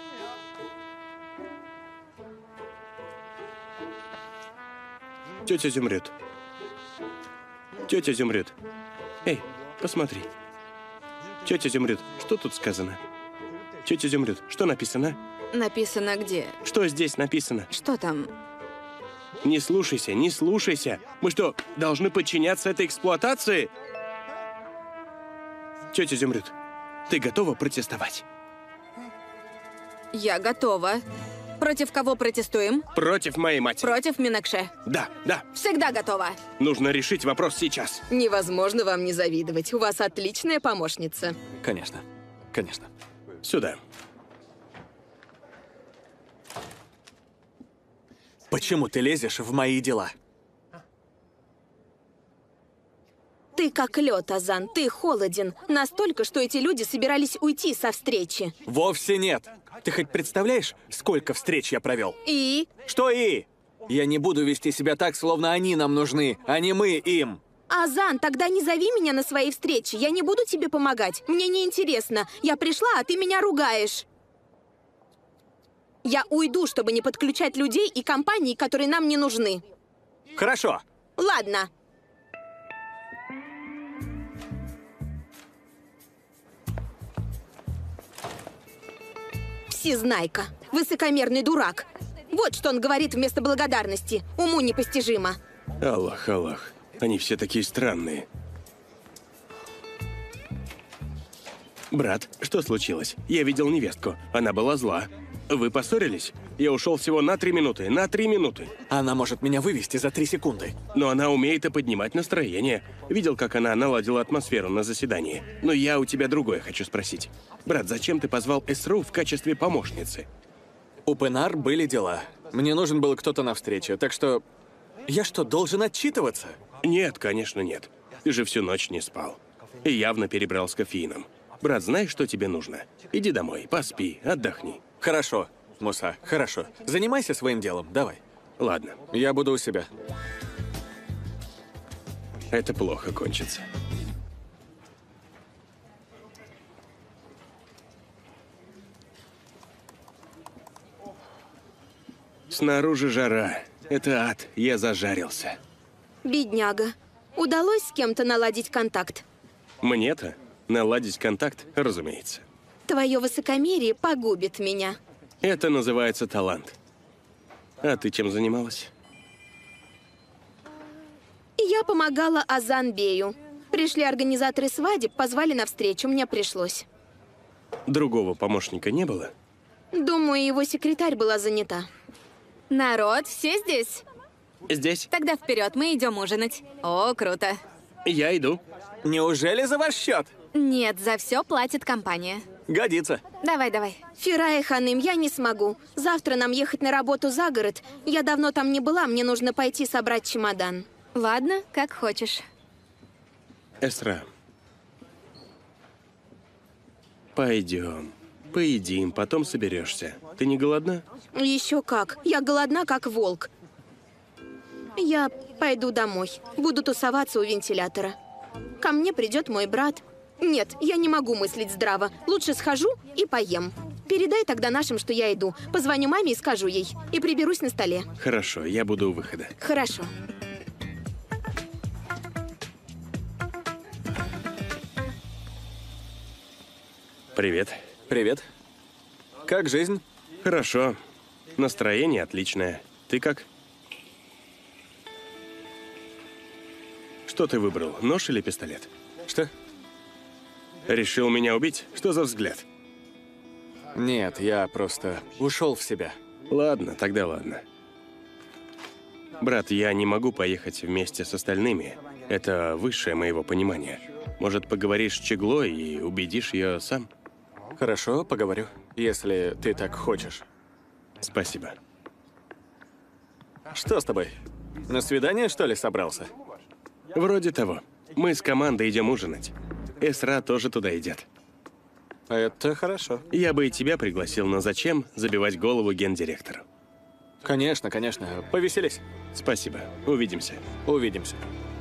Тетя Зюмрет. Тетя Зюмрет. Эй, посмотри. Тетя Зюмрет, что тут сказано? Тетя Зюмрет, что написано? Написано где? Что здесь написано? Что там? Не слушайся, не слушайся. Мы что, должны подчиняться этой эксплуатации? Тетя Зюмрет, ты готова протестовать? Я готова. Против кого протестуем? Против моей матери. Против Минакше. Да, да. Всегда готова. Нужно решить вопрос сейчас. Невозможно вам не завидовать. У вас отличная помощница. Конечно. Конечно. Сюда. Почему ты лезешь в мои дела? Ты как лед, Азан, ты холоден. Настолько, что эти люди собирались уйти со встречи. Вовсе нет. Ты хоть представляешь, сколько встреч я провел? И? Что и? Я не буду вести себя так, словно они нам нужны, а не мы им. Азан, тогда не зови меня на свои встречи. Я не буду тебе помогать. Мне не интересно. Я пришла, а ты меня ругаешь. Я уйду, чтобы не подключать людей и компании, которые нам не нужны. Хорошо. Ладно. Всезнайка. Высокомерный дурак. Вот что он говорит вместо благодарности. Уму непостижимо. Аллах, Аллах. Они все такие странные. Брат, что случилось? Я видел невестку. Она была зла. Вы поссорились? Я ушел всего на 3 минуты. На 3 минуты. Она может меня вывести за 3 секунды. Но она умеет и поднимать настроение. Видел, как она наладила атмосферу на заседании. Но я у тебя другое хочу спросить. Брат, зачем ты позвал Эсру в качестве помощницы? У Пенар были дела. Мне нужен был кто-то на встрече, так что... Я что, должен отчитываться? Нет, конечно, нет. Ты же всю ночь не спал. И явно перебрал с кофеином. Брат, знаешь, что тебе нужно? Иди домой, поспи, отдохни. Хорошо, Муса, хорошо. Занимайся своим делом, давай. Ладно, Я буду у себя. это плохо кончится. Снаружи жара. Это ад. Я зажарился. Бедняга. Удалось с кем-то наладить контакт? Мне-то наладить контакт, разумеется. Твое высокомерие погубит меня. Это называется талант. А ты чем занималась? Я помогала Азанбею. Пришли организаторы свадеб, позвали на встречу, мне пришлось. Другого помощника не было? Думаю, его секретарь была занята. Народ, все здесь? Здесь. Тогда вперед, мы идем ужинать. О, круто. Я иду. Неужели за ваш счет? Нет, за все платит компания. Годится. Давай, давай. Фирая Ханым, я не смогу. Завтра нам ехать на работу за город. Я давно там не была, мне нужно пойти собрать чемодан. Ладно, как хочешь. Эсра. Пойдем. Поедим, потом соберешься. Ты не голодна? Еще как. Я голодна, как волк. Я пойду домой. Буду тусоваться у вентилятора. Ко мне придет мой брат. Нет, я не могу мыслить здраво. Лучше схожу и поем. Передай тогда нашим, что я иду. Позвоню маме и скажу ей. И приберусь на столе. Хорошо, я буду у выхода. Хорошо. Привет. Привет. Как жизнь? Хорошо. Настроение отличное. Ты как? Что ты выбрал, нож или пистолет? Что? Решил меня убить? Что за взгляд? Нет, я просто ушел в себя. Ладно, тогда ладно. Брат, я не могу поехать вместе с остальными. Это высшее моего понимания. Может, поговоришь с Чеглой и убедишь ее сам? Хорошо, поговорю, если ты так хочешь. Спасибо. Что с тобой? На свидание, что ли, собрался? Вроде того. Мы с командой идем ужинать. Эсра тоже туда идет. Это хорошо. Я бы и тебя пригласил, но зачем забивать голову гендиректору? Конечно, конечно. Повеселись. Спасибо. Увидимся. Увидимся.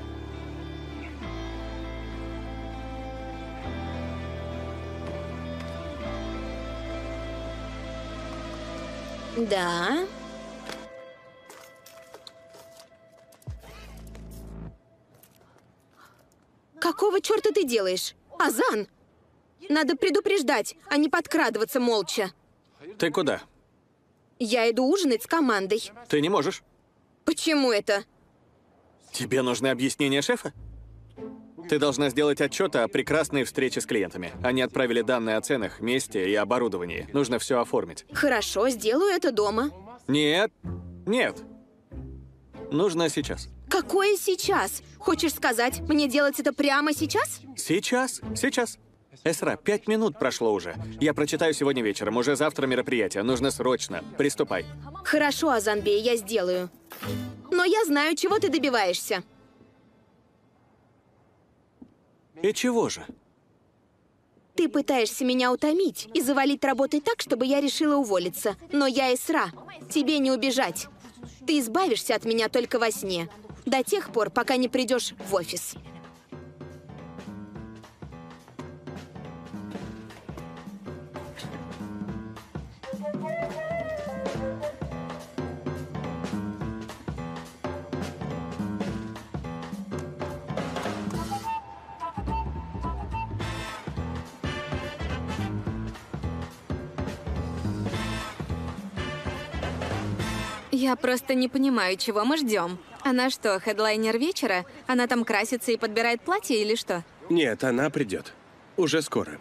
Да. Какого черта ты делаешь? Азан! Надо предупреждать, а не подкрадываться молча. Ты куда? Я иду ужинать с командой. Ты не можешь. Почему это? Тебе нужны объяснения шефа? Ты должна сделать отчет о прекрасной встрече с клиентами. Они отправили данные о ценах, месте и оборудовании. Нужно все оформить. Хорошо, сделаю это дома. Нет, нет. Нужно сейчас. Какое сейчас? Хочешь сказать, мне делать это прямо сейчас? Сейчас, сейчас. Эсра, 5 минут прошло уже. Я прочитаю сегодня вечером, уже завтра мероприятие. Нужно срочно. Приступай. Хорошо, Азанбей, я сделаю. Но я знаю, чего ты добиваешься. И чего же? Ты пытаешься меня утомить и завалить работой так, чтобы я решила уволиться. Но я Эсра. Тебе не убежать. Ты избавишься от меня только во сне. До тех пор, пока не придешь в офис. Я просто не понимаю, чего мы ждем. Она что, хедлайнер вечера? Она там красится и подбирает платье или что? Нет, она придет. Уже скоро.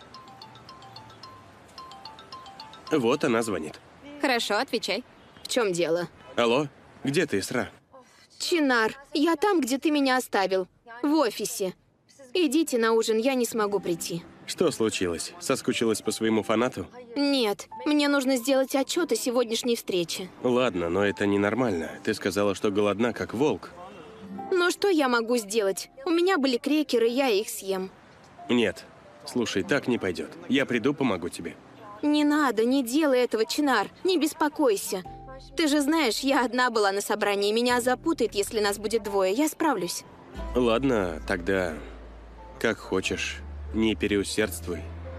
Вот она звонит. Хорошо, отвечай. В чем дело? Алло, где ты, Эсра? Чинар, я там, где ты меня оставил. В офисе. Идите на ужин, я не смогу прийти. Что случилось? Соскучилась по своему фанату? Нет, мне нужно сделать отчет о сегодняшней встрече. Ладно, но это ненормально. Ты сказала, что голодна, как волк. Но что я могу сделать? У меня были крекеры, я их съем. Нет. Слушай, так не пойдет. Я приду, помогу тебе. Не надо, не делай этого, Чинар. Не беспокойся. Ты же знаешь, я одна была на собрании. Меня запутает, если нас будет двое. Я справлюсь. Ладно, тогда как хочешь. Не переусердствуй.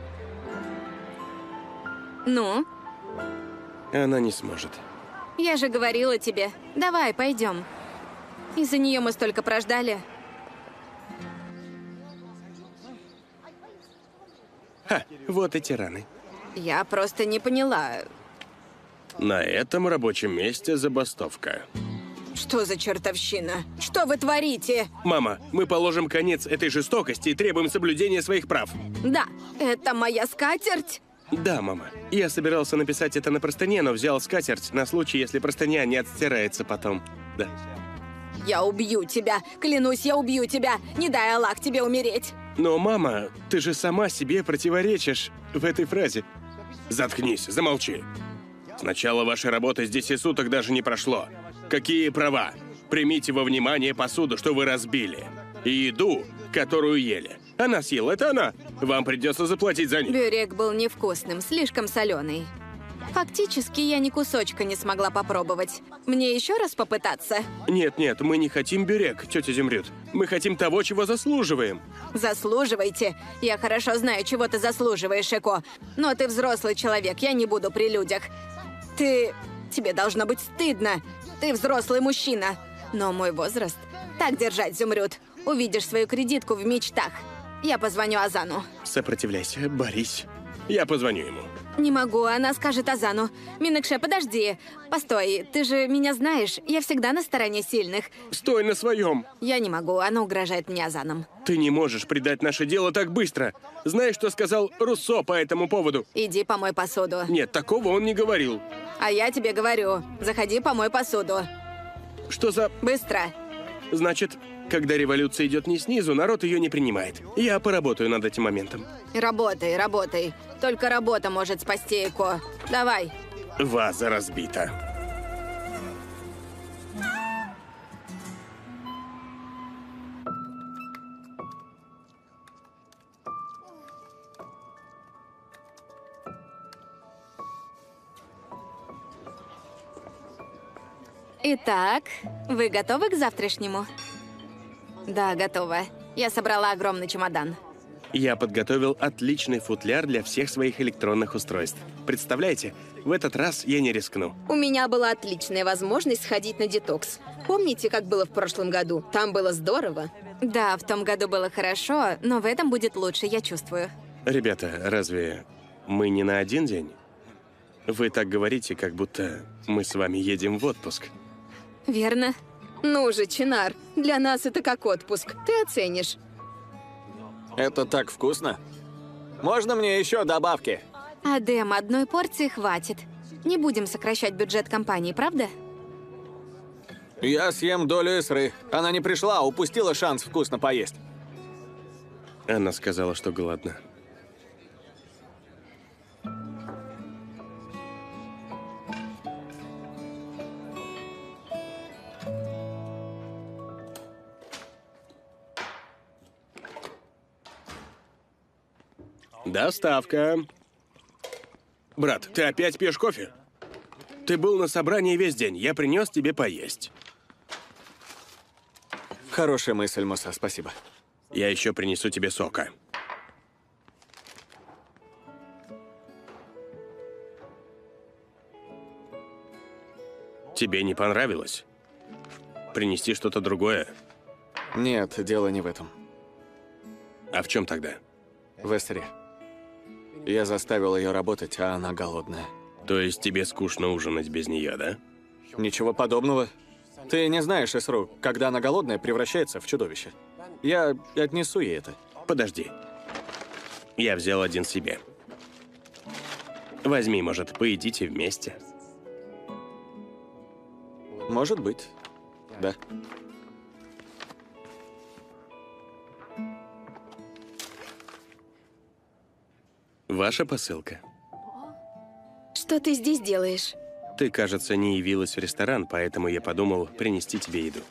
Ну? Она не сможет. Я же говорила тебе. Давай, пойдем. Из-за нее мы столько прождали. Ха, вот и тираны. Я просто не поняла. На этом рабочем месте забастовка. Что за чертовщина? Что вы творите? Мама, мы положим конец этой жестокости и требуем соблюдения своих прав. Да, это моя скатерть. Да, мама. Я собирался написать это на простыне, но взял скатерть на случай, если простыня не отстирается потом. Да. Я убью тебя. Клянусь, я убью тебя. Не дай Аллах тебе умереть. Но, мама, ты же сама себе противоречишь в этой фразе. Заткнись, замолчи. С начала вашей работы здесь и суток даже не прошло. Какие права? Примите во внимание посуду, что вы разбили. И еду, которую ели. Она съела, это она. Вам придется заплатить за них. Бюрек был невкусным, слишком соленый. Фактически я ни кусочка не смогла попробовать. Мне еще раз попытаться? Нет, нет, мы не хотим бюрек, тетя Земрют. Мы хотим того, чего заслуживаем. Заслуживаете? Я хорошо знаю, чего ты заслуживаешь, Эко. Но ты взрослый человек, я не буду при людях. Тебе должно быть стыдно. Ты взрослый мужчина. Но мой возраст... Так держать, Земрют. Увидишь свою кредитку в мечтах. Я позвоню Азану. Сопротивляйся, борись. Я позвоню ему. Не могу, она скажет Азану. Минекше, подожди. Постой, ты же меня знаешь. Я всегда на стороне сильных. Стой на своем. Я не могу, она угрожает мне Азаном. Ты не можешь предать наше дело так быстро. Знаешь, что сказал Руссо по этому поводу? Иди помой посуду. Нет, такого он не говорил. А я тебе говорю, заходи помой посуду. Что за... Быстро. Значит, когда революция идет не снизу, народ ее не принимает. Я поработаю над этим моментом. Работай, работай. Только работа может спасти Эко. Давай. Ваза разбита. Итак, вы готовы к завтрашнему? Да, готова. Я собрала огромный чемодан. Я подготовил отличный футляр для всех своих электронных устройств. Представляете, в этот раз я не рискну. У меня была отличная возможность сходить на детокс. Помните, как было в прошлом году? Там было здорово. Да, в том году было хорошо, но в этом будет лучше, я чувствую. Ребята, разве мы не на один день? Вы так говорите, как будто мы с вами едем в отпуск. Верно? Ну же, Чинар, для нас это как отпуск. Ты оценишь. Это так вкусно. Можно мне еще добавки? Адем, одной порции хватит. Не будем сокращать бюджет компании, правда? Я съем долю Эсры. Она не пришла, упустила шанс вкусно поесть. Она сказала, что голодна. Доставка. Брат, ты опять пьешь кофе? Ты был на собрании весь день. Я принес тебе поесть. Хорошая мысль, Муса, спасибо. Я еще принесу тебе сока. Тебе не понравилось? Принести что-то другое? Нет, дело не в этом. А в чем тогда? В Эсре. Я заставил ее работать, а она голодная. То есть тебе скучно ужинать без нее, да? Ничего подобного. Ты не знаешь Эсру, когда она голодная, превращается в чудовище. Я отнесу ей это. Подожди. Я взял один себе. Возьми, может, поедите вместе. Может быть. Да. Ваша посылка. Что ты здесь делаешь? Ты, кажется, не явилась в ресторан, поэтому я подумал принести тебе еду.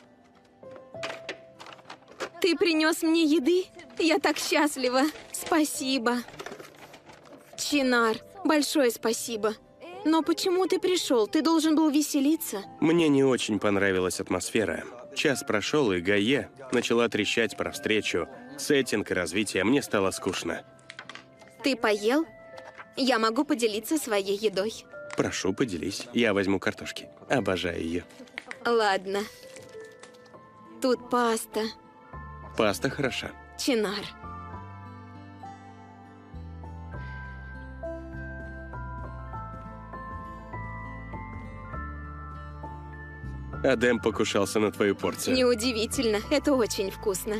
Ты принес мне еды? Я так счастлива. Спасибо. Чинар, большое спасибо. Но почему ты пришел? Ты должен был веселиться. Мне не очень понравилась атмосфера. Час прошел, и Гайе начала трещать про встречу. Сеттинг и развитие, мне стало скучно. Ты поел? Я могу поделиться своей едой. Прошу, поделись. Я возьму картошки. Обожаю ее. Ладно. Тут паста. Паста хороша. Чинар. Адем покушался на твою порцию. Неудивительно, это очень вкусно.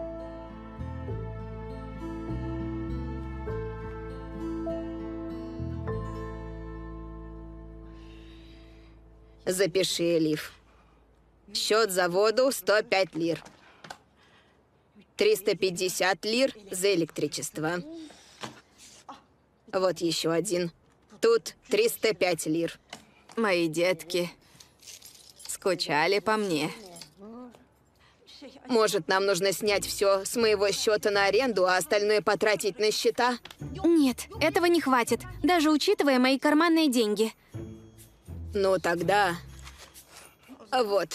Запиши, Элиф. Счет за воду 105 лир. 350 лир за электричество. Вот еще один. Тут 305 лир. Мои детки скучали по мне. Может, нам нужно снять все с моего счета на аренду, а остальное потратить на счета? Нет, этого не хватит, даже учитывая мои карманные деньги. Ну тогда... Вот.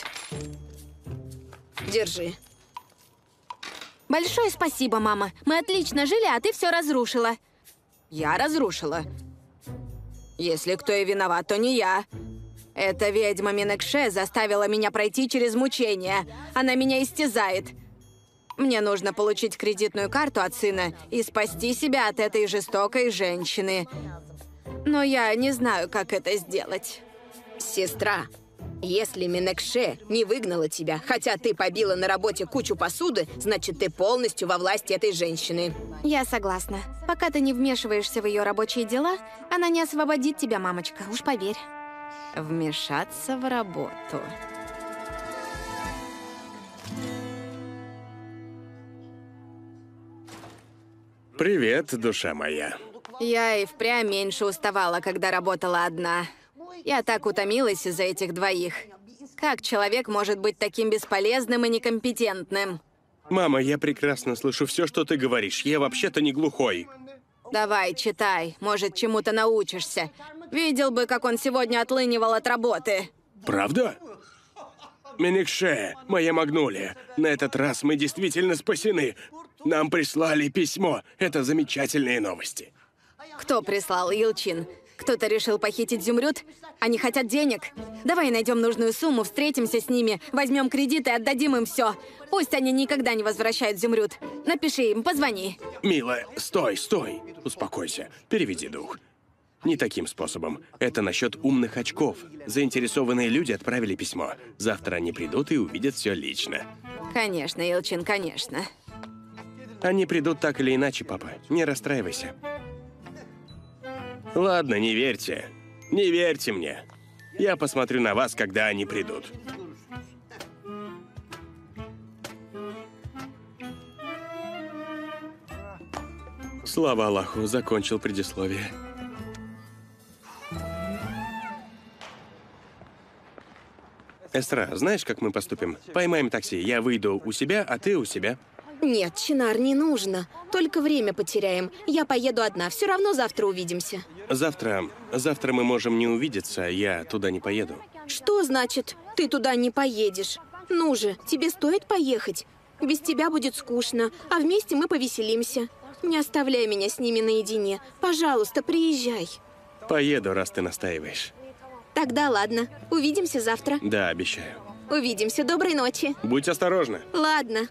Держи. Большое спасибо, мама. Мы отлично жили, а ты все разрушила. Я разрушила. Если кто и виноват, то не я. Эта ведьма Минекше заставила меня пройти через мучения. Она меня истязает. Мне нужно получить кредитную карту от сына и спасти себя от этой жестокой женщины. Но я не знаю, как это сделать. Сестра, если Минекше не выгнала тебя, хотя ты побила на работе кучу посуды, значит, ты полностью во власти этой женщины. Я согласна. Пока ты не вмешиваешься в ее рабочие дела, она не освободит тебя, мамочка, уж поверь. Вмешаться в работу. Привет, душа моя. Я и впрямь меньше уставала, когда работала одна. Я так утомилась из-за этих двоих. Как человек может быть таким бесполезным и некомпетентным? Мама, я прекрасно слышу все, что ты говоришь. Я вообще-то не глухой. Давай, читай. Может, чему-то научишься. Видел бы, как он сегодня отлынивал от работы. Правда? Минекше, моя Магнолия, на этот раз мы действительно спасены. Нам прислали письмо. Это замечательные новости. Кто прислал, Илчин? Кто-то решил похитить изумруд? Они хотят денег? Давай найдем нужную сумму, встретимся с ними, возьмем кредит и отдадим им все. Пусть они никогда не возвращают изумруд. Напиши им, позвони. Милая, стой, стой. Успокойся, переведи дух. Не таким способом. Это насчет умных очков. Заинтересованные люди отправили письмо. Завтра они придут и увидят все лично. Конечно, Илчин, конечно. Они придут так или иначе, папа. Не расстраивайся. Ладно, не верьте. Не верьте мне. Я посмотрю на вас, когда они придут. Слава Аллаху, закончил предисловие. Эстра, знаешь, как мы поступим? Поймаем такси. Я выйду у себя, а ты у себя. Нет, Чинар, не нужно. Только время потеряем. Я поеду одна. Все равно завтра увидимся. Завтра мы можем не увидеться, я туда не поеду. Что значит, ты туда не поедешь? Ну же, тебе стоит поехать. Без тебя будет скучно, а вместе мы повеселимся. Не оставляй меня с ними наедине. Пожалуйста, приезжай. Поеду, раз ты настаиваешь. Тогда ладно. Увидимся завтра. Да, обещаю. Увидимся. Доброй ночи. Будь осторожна. Ладно.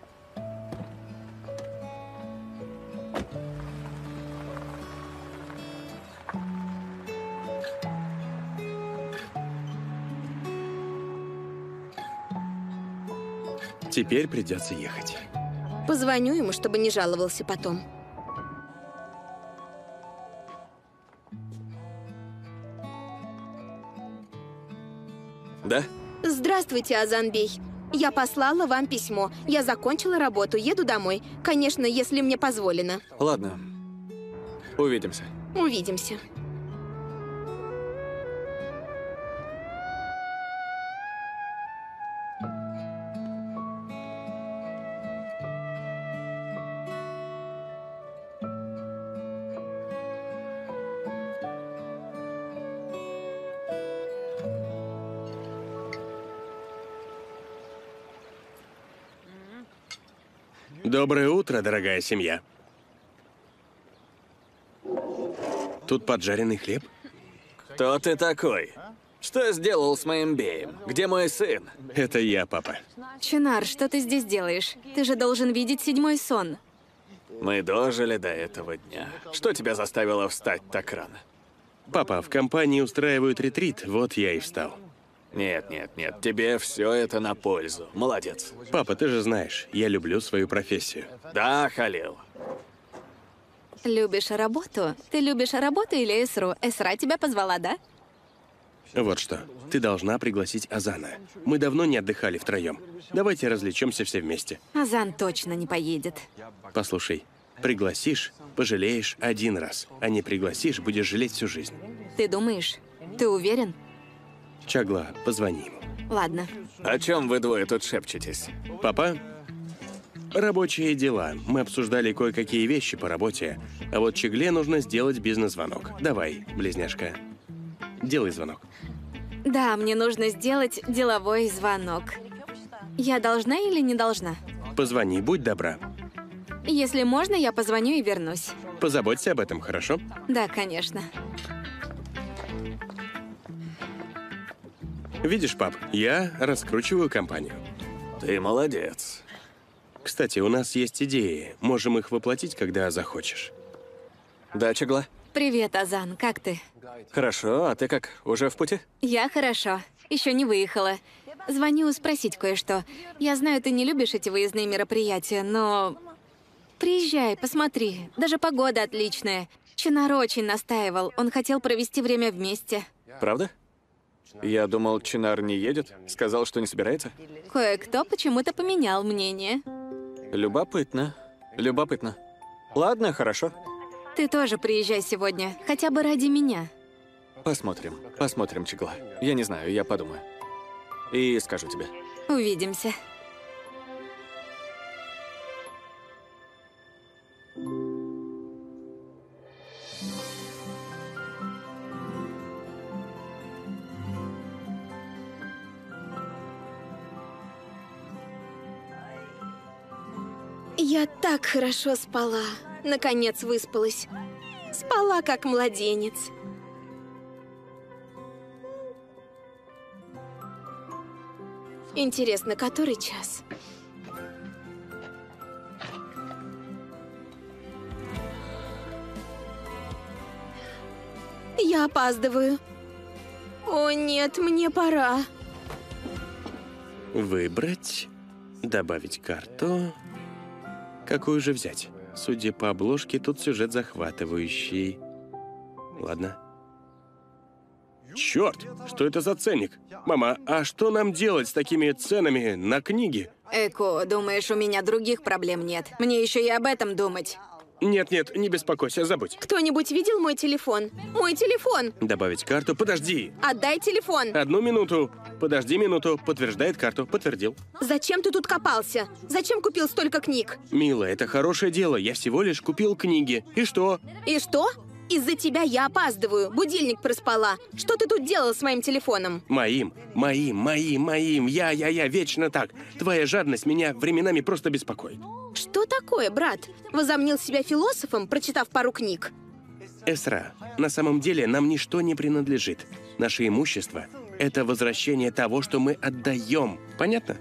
Теперь придется ехать. Позвоню ему, чтобы не жаловался потом. Да? Здравствуйте, Азанбей. Я послала вам письмо. Я закончила работу, еду домой. Конечно, если мне позволено. Ладно. Увидимся. Увидимся. Доброе утро, дорогая семья. Тут поджаренный хлеб. Кто ты такой? Что сделал с моим беем? Где мой сын? Это я, папа. Чинар, что ты здесь делаешь? Ты же должен видеть седьмой сон. Мы дожили до этого дня. Что тебя заставило встать так рано? Папа, в компании устраивают ретрит, вот я и встал. Нет, нет, нет, тебе все это на пользу. Молодец. Папа, ты же знаешь, я люблю свою профессию. Да, Халил. Любишь работу? Ты любишь работу или Эсру? Эсра тебя позвала, да? Вот что, ты должна пригласить Азана. Мы давно не отдыхали втроем. Давайте развлечемся все вместе. Азан точно не поедет. Послушай, пригласишь, пожалеешь один раз, а не пригласишь, будешь жалеть всю жизнь. Ты думаешь? Ты уверен? Чагла, позвони ему. Ладно. О чем вы двое тут шепчетесь? Папа, Рабочие дела. Мы обсуждали кое-какие вещи по работе. А вот Чигле нужно сделать бизнес-звонок. Давай, близняшка. Делай звонок. Да, мне нужно сделать деловой звонок. Я должна или не должна? Позвони, будь добра. Если можно, я позвоню и вернусь. Позаботься об этом, хорошо? Да, конечно. Видишь, пап, я раскручиваю компанию. Ты молодец. Кстати, у нас есть идеи. Можем их воплотить, когда захочешь. Да, Чегла? Привет, Азан, как ты? Хорошо, а ты как, уже в пути? Я хорошо. Еще не выехала. Звоню спросить кое-что. Я знаю, ты не любишь эти выездные мероприятия, но... Приезжай, посмотри. Даже погода отличная. Чинар очень настаивал. Он хотел провести время вместе. Правда? Я думал, Чинар не едет. Сказал, что не собирается. Кое-кто почему-то поменял мнение. Любопытно. Любопытно. Ладно, хорошо. Ты тоже приезжай сегодня, хотя бы ради меня. Посмотрим. Посмотрим, Чегла. Я не знаю, я подумаю. И скажу тебе. Увидимся. Я так хорошо спала. Наконец выспалась. Спала, как младенец. Интересно, который час? Я опаздываю. О нет, мне пора. Выбрать. Добавить карту. Какую же взять? Судя по обложке, тут сюжет захватывающий. Ладно. Черт, что это за ценник? Мама, а что нам делать с такими ценами на книги? Эко, думаешь, у меня других проблем нет? Мне еще и об этом думать. Нет, не беспокойся, забудь. Кто-нибудь видел мой телефон? Мой телефон! Добавить карту. Подожди. Отдай телефон! 1 минуту. Подожди минуту. Подтверждает карту. Подтвердил. Зачем ты тут копался? Зачем купил столько книг? Мила, это хорошее дело. Я всего лишь купил книги. И что? И что? Из-за тебя я опаздываю. Будильник проспала. Что ты тут делал с моим телефоном? Моим. Я вечно так. Твоя жадность меня временами просто беспокоит. Что такое, брат? Возомнил себя философом, прочитав пару книг? Эсра, на самом деле нам ничто не принадлежит. Наше имущество – это возвращение того, что мы отдаем. Понятно?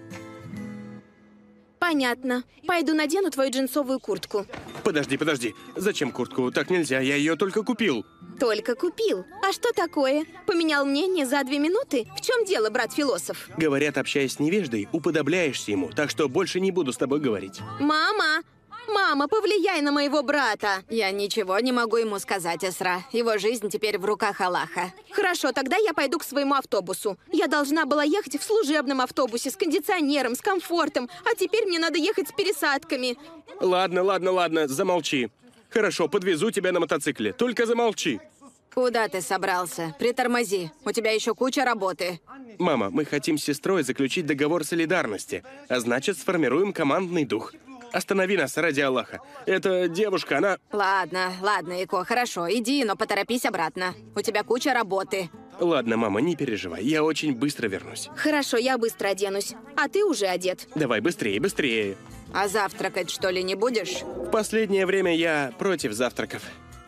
Понятно. Пойду надену твою джинсовую куртку. Подожди. Зачем куртку? Так нельзя, я ее только купил. Только купил. А что такое? Поменял мнение за 2 минуты? В чем дело, брат-философ? Говорят, общаясь с невеждой, уподобляешься ему, так что больше не буду с тобой говорить. Мама! Мама, повлияй на моего брата. Я ничего не могу ему сказать, Эсра. Его жизнь теперь в руках Аллаха. Хорошо, тогда я пойду к своему автобусу. Я должна была ехать в служебном автобусе с кондиционером, с комфортом, а теперь мне надо ехать с пересадками. Ладно, замолчи. Хорошо, подвезу тебя на мотоцикле, только замолчи. Куда ты собрался? Притормози. У тебя еще куча работы. Мама, мы хотим с сестрой заключить договор солидарности, а значит, сформируем командный дух. Останови нас ради Аллаха. Эта девушка, она... Ладно, Ико, хорошо, иди, но поторопись обратно. У тебя куча работы. Ладно, мама, не переживай, я очень быстро вернусь. Хорошо, я быстро оденусь. А ты уже одет. Давай, быстрее. А завтракать, что ли, не будешь? В последнее время я против завтраков.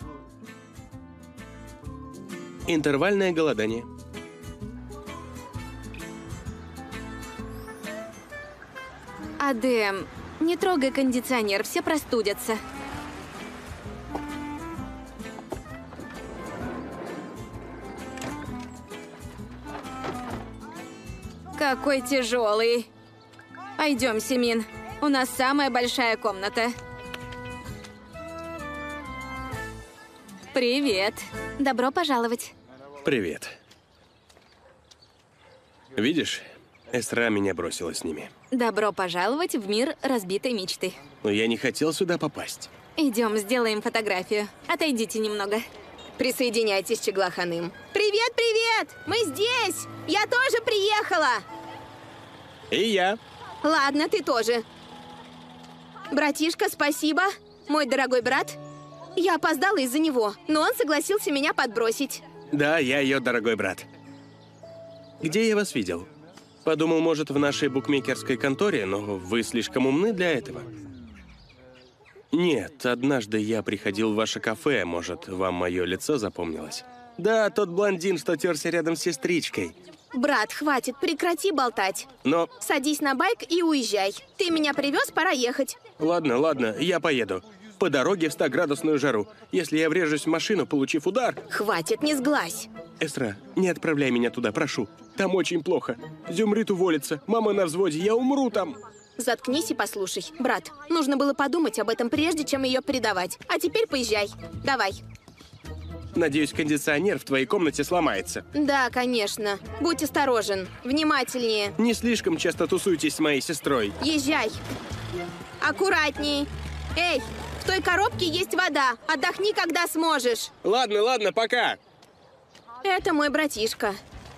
Интервальное голодание. Адем, не трогай кондиционер, все простудятся. Какой тяжелый. Пойдем, Семин. У нас самая большая комната. Привет. Добро пожаловать. Привет. Видишь, Эсра меня бросила с ними. Добро пожаловать в мир разбитой мечты. Но я не хотел сюда попасть. Идем, сделаем фотографию. Отойдите немного. Присоединяйтесь, Чегла Ханым. Привет! Мы здесь! Я тоже приехала! И я. Ладно, ты тоже. Братишка, спасибо. Мой дорогой брат. Я опоздала из-за него, но он согласился меня подбросить. Да, я ее дорогой брат. Где я вас видел? Подумал, может, в нашей букмекерской конторе, но вы слишком умны для этого. Нет, однажды я приходил в ваше кафе, может, вам мое лицо запомнилось? Да, тот блондин, что терся рядом с сестричкой. Брат, хватит, прекрати болтать. Но... Садись на байк и уезжай. Ты меня привез, пора ехать. Ладно, ладно, я поеду. По дороге в 100-градусную жару. Если я врежусь в машину, получив удар... Хватит, не сглазь. Эстра, не отправляй меня туда, прошу. Там очень плохо. Зюмрит уволится, мама на взводе, я умру там. Заткнись и послушай. Брат, нужно было подумать об этом, прежде чем ее предавать. А теперь поезжай. Давай. Надеюсь, кондиционер в твоей комнате сломается. Да, конечно. Будь осторожен. Внимательнее. Не слишком часто тусуйтесь с моей сестрой. Езжай. Аккуратней. Эй, в той коробке есть вода. Отдохни, когда сможешь. Ладно, ладно, пока. Это мой братишка.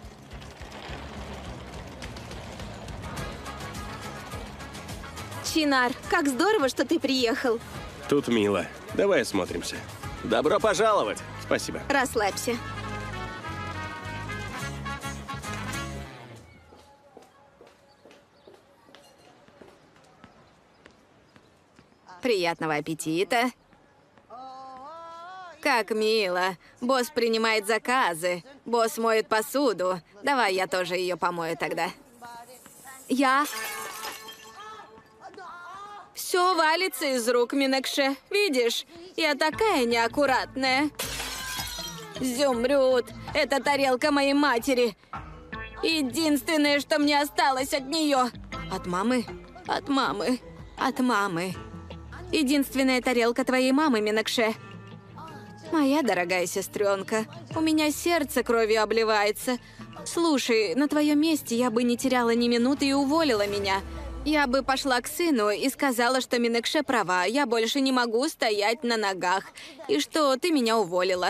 Чинар, как здорово, что ты приехал. Тут мило. Давай осмотримся. Добро пожаловать. Спасибо. Расслабься. Приятного аппетита. Как мило. Босс принимает заказы. Босс моет посуду. Давай я тоже ее помою тогда. Все валится из рук, Минекше. Видишь? Я такая неаккуратная. Зюмрют. Это тарелка моей матери. Единственное, что мне осталось от нее. От мамы? От мамы. От мамы. Единственная тарелка твоей мамы, Минекше. Моя дорогая сестренка, у меня сердце кровью обливается. Слушай, на твоем месте я бы не теряла ни минуты и уволила меня. Я бы пошла к сыну и сказала, что Минекше права, я больше не могу стоять на ногах, и что ты меня уволила.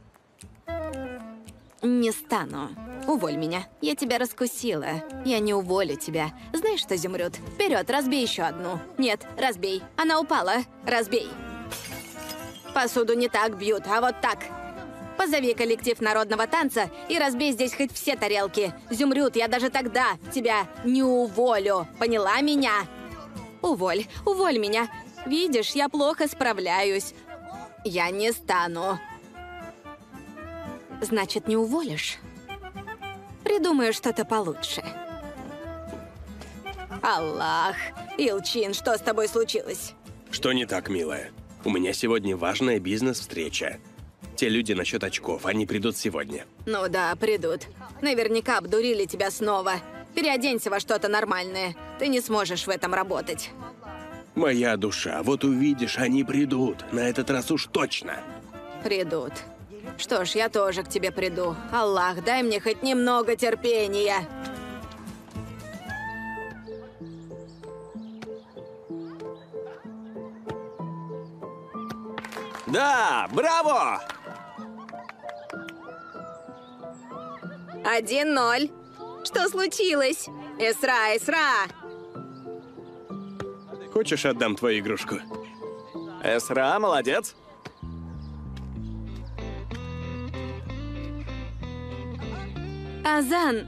Не стану. Уволь меня. Я тебя раскусила. Я не уволю тебя. Знаешь что, Зюмрют? Вперед, разбей еще одну. Нет, разбей. Она упала. Разбей. Посуду не так бьют, а вот так. Позови коллектив народного танца и разбей здесь хоть все тарелки. Зюмрют, я даже тогда тебя не уволю. Поняла меня? Уволь, уволь меня. Видишь, я плохо справляюсь. Я не стану. Значит, не уволишь? Придумаю что-то получше. Аллах. Илчин, что с тобой случилось? Что не так, милая? У меня сегодня важная бизнес-встреча. Те люди насчет очков, они придут сегодня. Ну да, придут. Наверняка обдурили тебя снова. Переоденься во что-то нормальное. Ты не сможешь в этом работать. Моя душа, вот увидишь, они придут. На этот раз уж точно. Придут. Что ж, я тоже к тебе приду. Аллах, дай мне хоть немного терпения. Да, браво! 1-0. Что случилось? Эсра, Эсра! Хочешь, отдам твою игрушку? Эсра, молодец. Азан,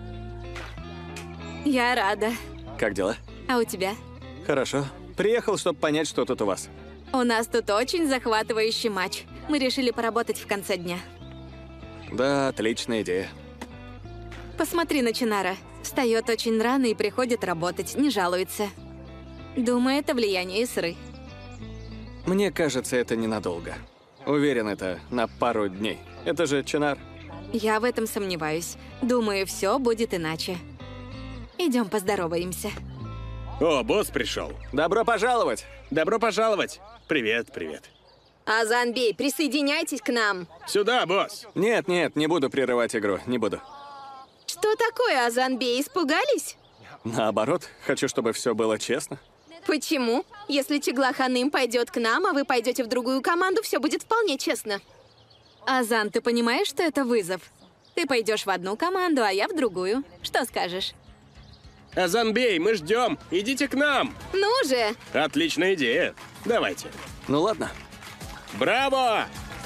я рада. Как дела? А у тебя? Хорошо. Приехал, чтобы понять, что тут у вас. У нас тут очень захватывающий матч. Мы решили поработать в конце дня. Да, отличная идея. Посмотри на Чинара. Встает очень рано и приходит работать, не жалуется. Думаю, это влияние Исры. Мне кажется, это ненадолго. Уверен, это на пару дней. Это же Чинар. Я в этом сомневаюсь. Думаю, все будет иначе. Идем поздороваемся. О, босс пришел. Добро пожаловать! Добро пожаловать. Привет, привет. Азанбей, присоединяйтесь к нам. Сюда, босс. Нет, не буду прерывать игру, не буду. Что такое, Азанбей, испугались? Наоборот, хочу, чтобы все было честно. Почему? Если Чегла Ханым пойдет к нам, а вы пойдете в другую команду, все будет вполне честно. Азан, ты понимаешь, что это вызов? Ты пойдешь в одну команду, а я в другую. Что скажешь? Азанбей, мы ждем! Идите к нам! Ну же! Отличная идея. Давайте. Ну ладно. Браво!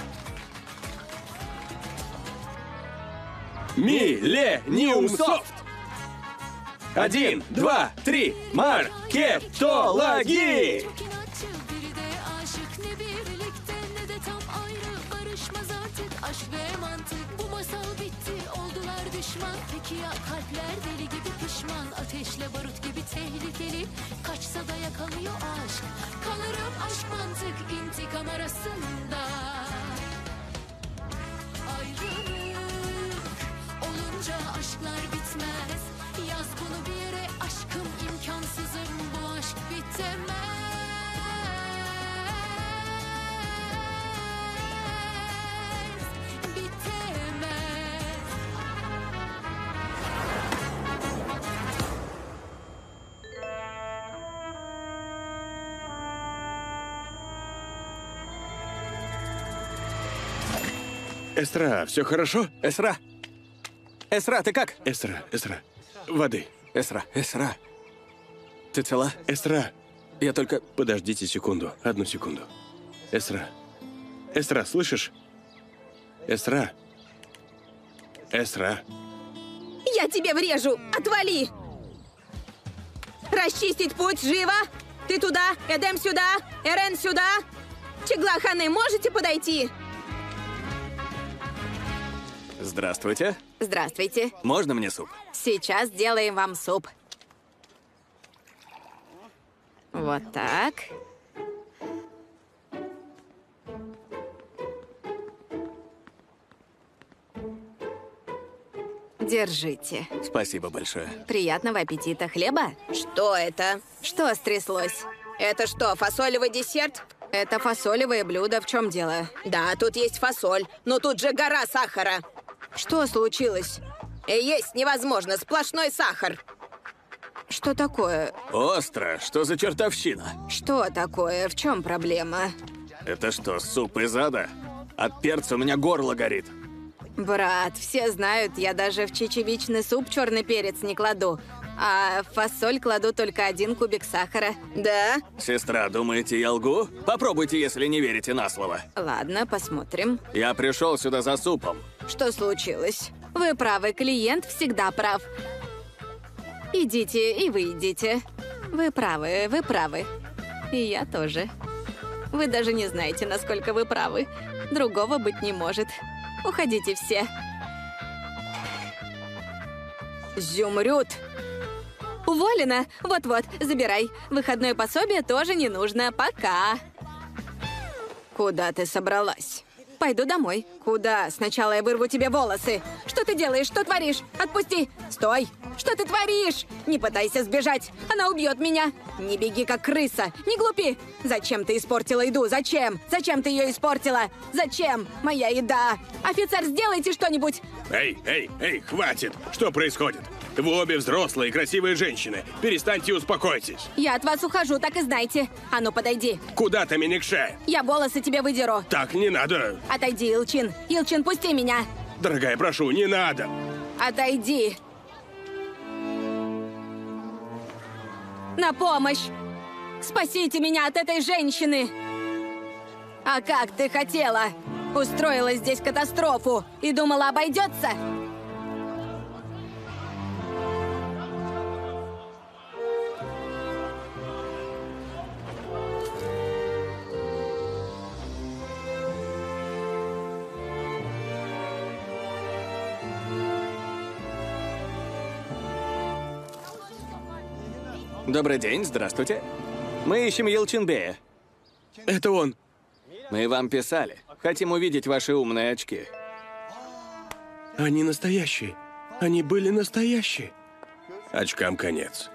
Миллениум Софт! 1, 2, 3, маркетологи! Biri de aşık ne birlikte ne de tam ayrı karışmaz artık aşk ve mantık bu masal bitti oldular düşman peki ya kalpler deli gibi pişman ateşle barut gibi tehlikeli kaçsa da yakalıyor aşk kalırım aşk mantık intikam arasında ayrılık olunca aşklar bitmez yaz konu bir yere aşkım imkansızım bu aşk bitemez bitemez. Эстра, все хорошо? Эсра! Эсра, ты как? Эстра, воды. Эсра, Эсра. Ты цела? Эстра, Я только... подождите секунду, одну секунду. Эстра, слышишь? Эстра. Я тебе врежу! Отвали! Расчистить путь, живо! Ты туда, Эдем сюда, Эрен сюда! Чеглаханы, можете подойти? Здравствуйте. Здравствуйте. Можно мне суп? Сейчас сделаем вам суп. Вот так. Держите. Спасибо большое. Приятного аппетита. Хлеба? Что это? Что стряслось? Это что, фасолевый десерт? Это фасолевое блюдо. В чем дело? Да, тут есть фасоль, но тут же гора сахара. Что случилось? Есть невозможно, сплошной сахар. Что такое? Остро, что за чертовщина? Что такое? В чем проблема? Это что, суп из ада? От перца у меня горло горит. Брат, все знают, я даже в чечевичный суп черный перец не кладу. А в фасоль кладу только 1 кубик сахара. Да? Сестра, думаете, я лгу? Попробуйте, если не верите на слово. Ладно, посмотрим. Я пришел сюда за супом. Что случилось? Вы правы, клиент всегда прав. Идите, и вы идите. Вы правы, вы правы. И я тоже. Вы даже не знаете, насколько вы правы. Другого быть не может. Уходите все. Зюмрют. Уволена? Вот-вот, забирай. Выходное пособие тоже не нужно. Пока. Куда ты собралась? Пойду домой. Куда? Сначала я вырву тебе волосы. Что ты делаешь? Что творишь? Отпусти. Стой. Что ты творишь? Не пытайся сбежать. Она убьет меня. Не беги, как крыса. Не глупи. Зачем ты испортила еду? Зачем? Зачем ты ее испортила? Зачем? Моя еда. Офицер, сделайте что-нибудь. Эй, хватит! Что происходит? Вы обе взрослые, красивые женщины. Перестаньте и успокойтесь. Я от вас ухожу, так и знайте. А ну, подойди. Куда ты, Миникше? Я волосы тебе выдеру. Так не надо. Отойди, Илчин. Илчин, пусти меня. Дорогая, прошу, не надо. Отойди. На помощь! Спасите меня от этой женщины! А как ты хотела? Устроила здесь катастрофу и думала, обойдется? Добрый день, здравствуйте. Мы ищем Елчинбея. Это он. Мы вам писали. Хотим увидеть ваши умные очки. Они настоящие. Они были настоящие. Очкам конец.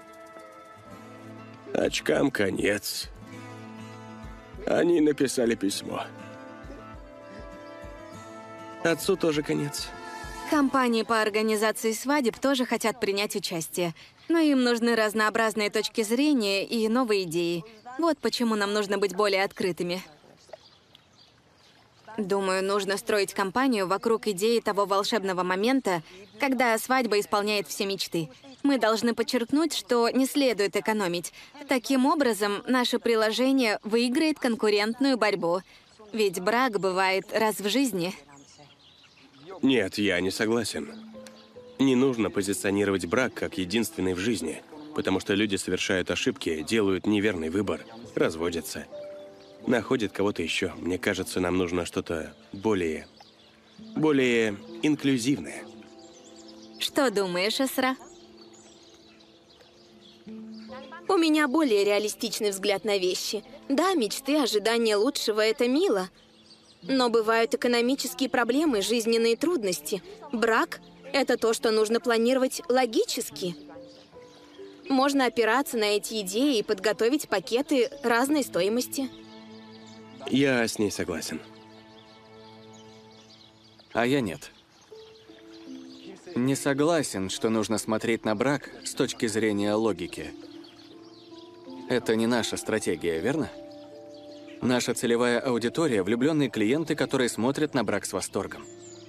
Очкам конец. Они написали письмо. Отцу тоже конец. Компании по организации свадеб тоже хотят принять участие. Но им нужны разнообразные точки зрения и новые идеи. Вот почему нам нужно быть более открытыми. Думаю, нужно строить кампанию вокруг идеи того волшебного момента, когда свадьба исполняет все мечты. Мы должны подчеркнуть, что не следует экономить. Таким образом, наше приложение выиграет конкурентную борьбу. Ведь брак бывает раз в жизни. Нет, я не согласен. Не нужно позиционировать брак как единственный в жизни, потому что люди совершают ошибки, делают неверный выбор, разводятся, находят кого-то еще. Мне кажется, нам нужно что-то более инклюзивное. Что думаешь, Эсра? У меня более реалистичный взгляд на вещи. Да, мечты, ожидания лучшего — это мило. Но бывают экономические проблемы, жизненные трудности. Брак — это то, что нужно планировать логически. Можно опираться на эти идеи и подготовить пакеты разной стоимости. Я с ней согласен. А я нет. Не согласен, что нужно смотреть на брак с точки зрения логики. Это не наша стратегия, верно? Наша целевая аудитория – влюбленные клиенты, которые смотрят на брак с восторгом.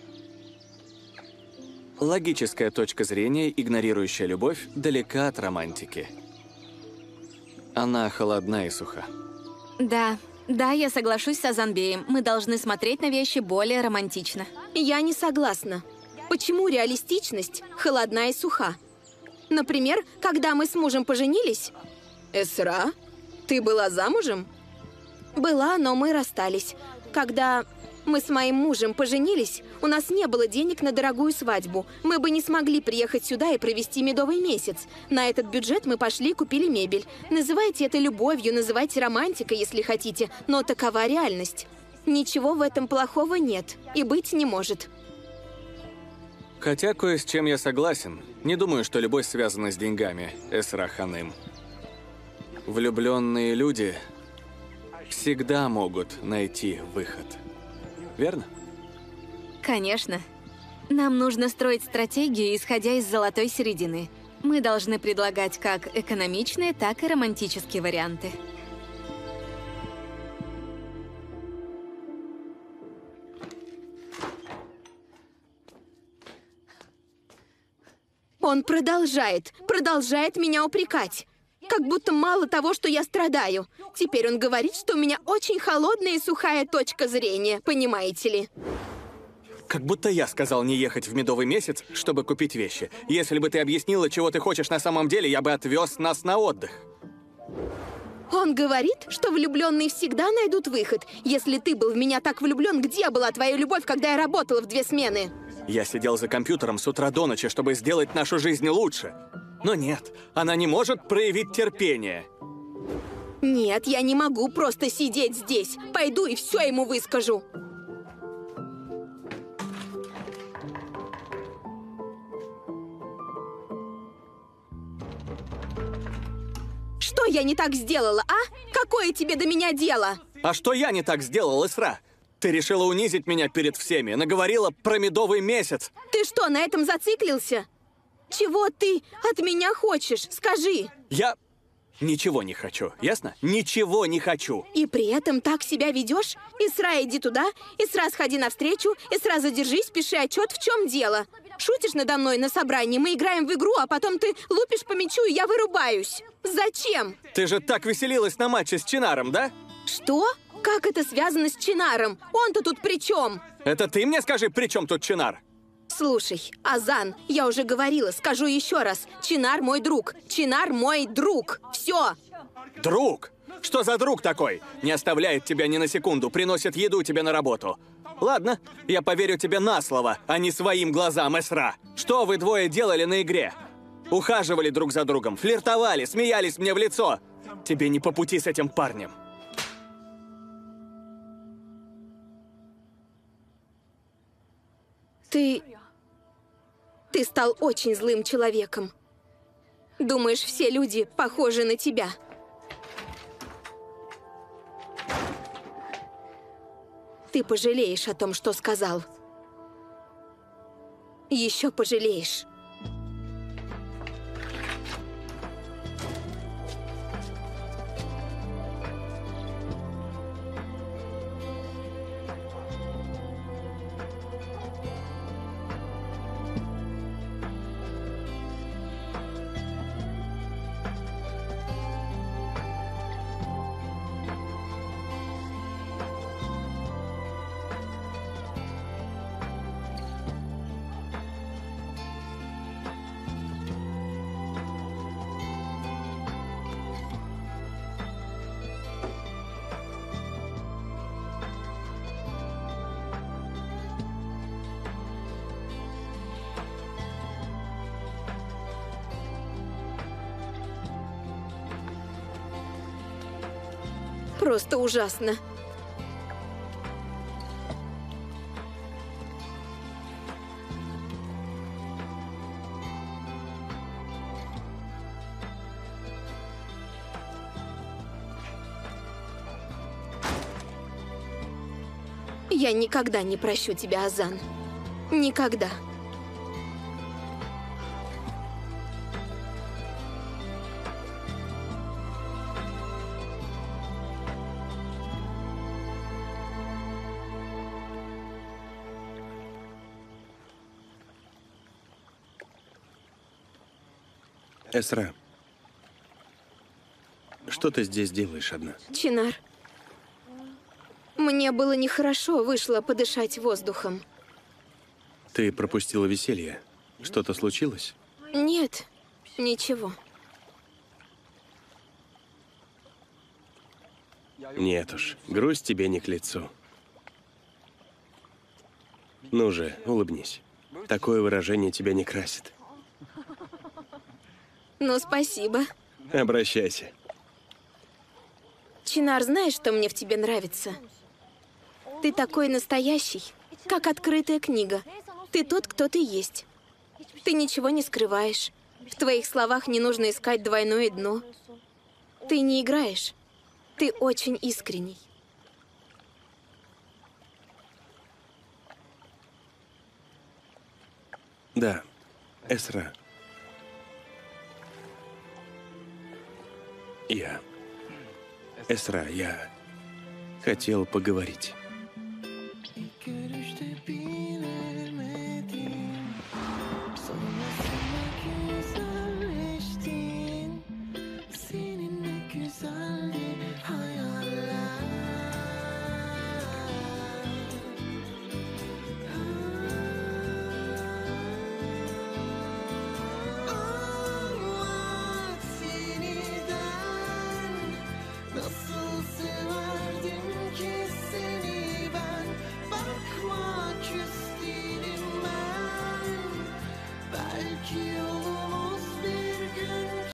Логическая точка зрения, игнорирующая любовь, далека от романтики. Она холодна и суха. Да, я соглашусь с Азанбеем. Мы должны смотреть на вещи более романтично. Я не согласна. Почему реалистичность холодна и суха? Например, когда мы с мужем поженились... Эсра, ты была замужем? Была, но мы расстались. Когда мы с моим мужем поженились, у нас не было денег на дорогую свадьбу. Мы бы не смогли приехать сюда и провести медовый месяц. На этот бюджет мы пошли и купили мебель. Называйте это любовью, называйте романтикой, если хотите, но такова реальность. Ничего в этом плохого нет и быть не может. Хотя кое с чем я согласен. Не думаю, что любовь связана с деньгами, Эсра Ханым. Влюбленные люди всегда могут найти выход. Верно? Конечно. Нам нужно строить стратегию, исходя из золотой середины. Мы должны предлагать как экономичные, так и романтические варианты. Он продолжает меня упрекать. Как будто мало того, что я страдаю. Теперь он говорит, что у меня очень холодная и сухая точка зрения, понимаете ли? Как будто я сказал не ехать в медовый месяц, чтобы купить вещи. Если бы ты объяснила, чего ты хочешь на самом деле, я бы отвез нас на отдых. Он говорит, что влюбленные всегда найдут выход. Если ты был в меня так влюблен, где была твоя любовь, когда я работала в 2 смены? Я сидел за компьютером с утра до ночи, чтобы сделать нашу жизнь лучше. Но нет, она не может проявить терпение. Нет, я не могу просто сидеть здесь. Пойду и все ему выскажу. Что я не так сделала, а? Какое тебе до меня дело? А что я не так сделал, Эсра? Ты решила унизить меня перед всеми, наговорила про медовый месяц. Ты что, на этом зациклился? Чего ты от меня хочешь? Скажи. Я ничего не хочу, ясно? Ничего не хочу. И при этом так себя ведешь? Исра, иди туда, Исра, сходи навстречу, Исра, задержись, пиши отчет, в чем дело? Шутишь надо мной на собрании, мы играем в игру, а потом ты лупишь по мячу, и я вырубаюсь. Зачем? Ты же так веселилась на матче с Чинаром, да? Что? Как это связано с Чинаром? Он-то тут при чем? Это ты мне скажи, при чем тут Чинар? Слушай, Азан, я уже говорила, скажу еще раз. Чинар мой друг. Чинар мой друг. Все. Друг? Что за друг такой? Не оставляет тебя ни на секунду, приносит еду тебе на работу. Ладно, я поверю тебе на слово, а не своим глазам, Эсра. Что вы двое делали на игре? Ухаживали друг за другом, флиртовали, смеялись мне в лицо. Тебе не по пути с этим парнем. Ты стал очень злым человеком. Думаешь, все люди похожи на тебя? Ты пожалеешь о том, что сказал. Еще пожалеешь. Просто ужасно. Я никогда не прощу тебя, Азан. Никогда. Эсра, что ты здесь делаешь одна? Чинар, мне было нехорошо, вышло подышать воздухом. Ты пропустила веселье. Что-то случилось? Нет, ничего. Нет уж, грусть тебе не к лицу. Ну же, улыбнись. Такое выражение тебя не красит. Ну, спасибо. Обращайся. Чинар, знаешь, что мне в тебе нравится? Ты такой настоящий, как открытая книга. Ты тот, кто ты есть. Ты ничего не скрываешь. В твоих словах не нужно искать двойное дно. Ты не играешь. Ты очень искренний. Да, Эсра. Эсра, я хотел поговорить. İlk görüşte bilemedim. Sonrasında güzelleştin. Seninle güzeldi hayaller. Anlat yeniden. Nasıl sever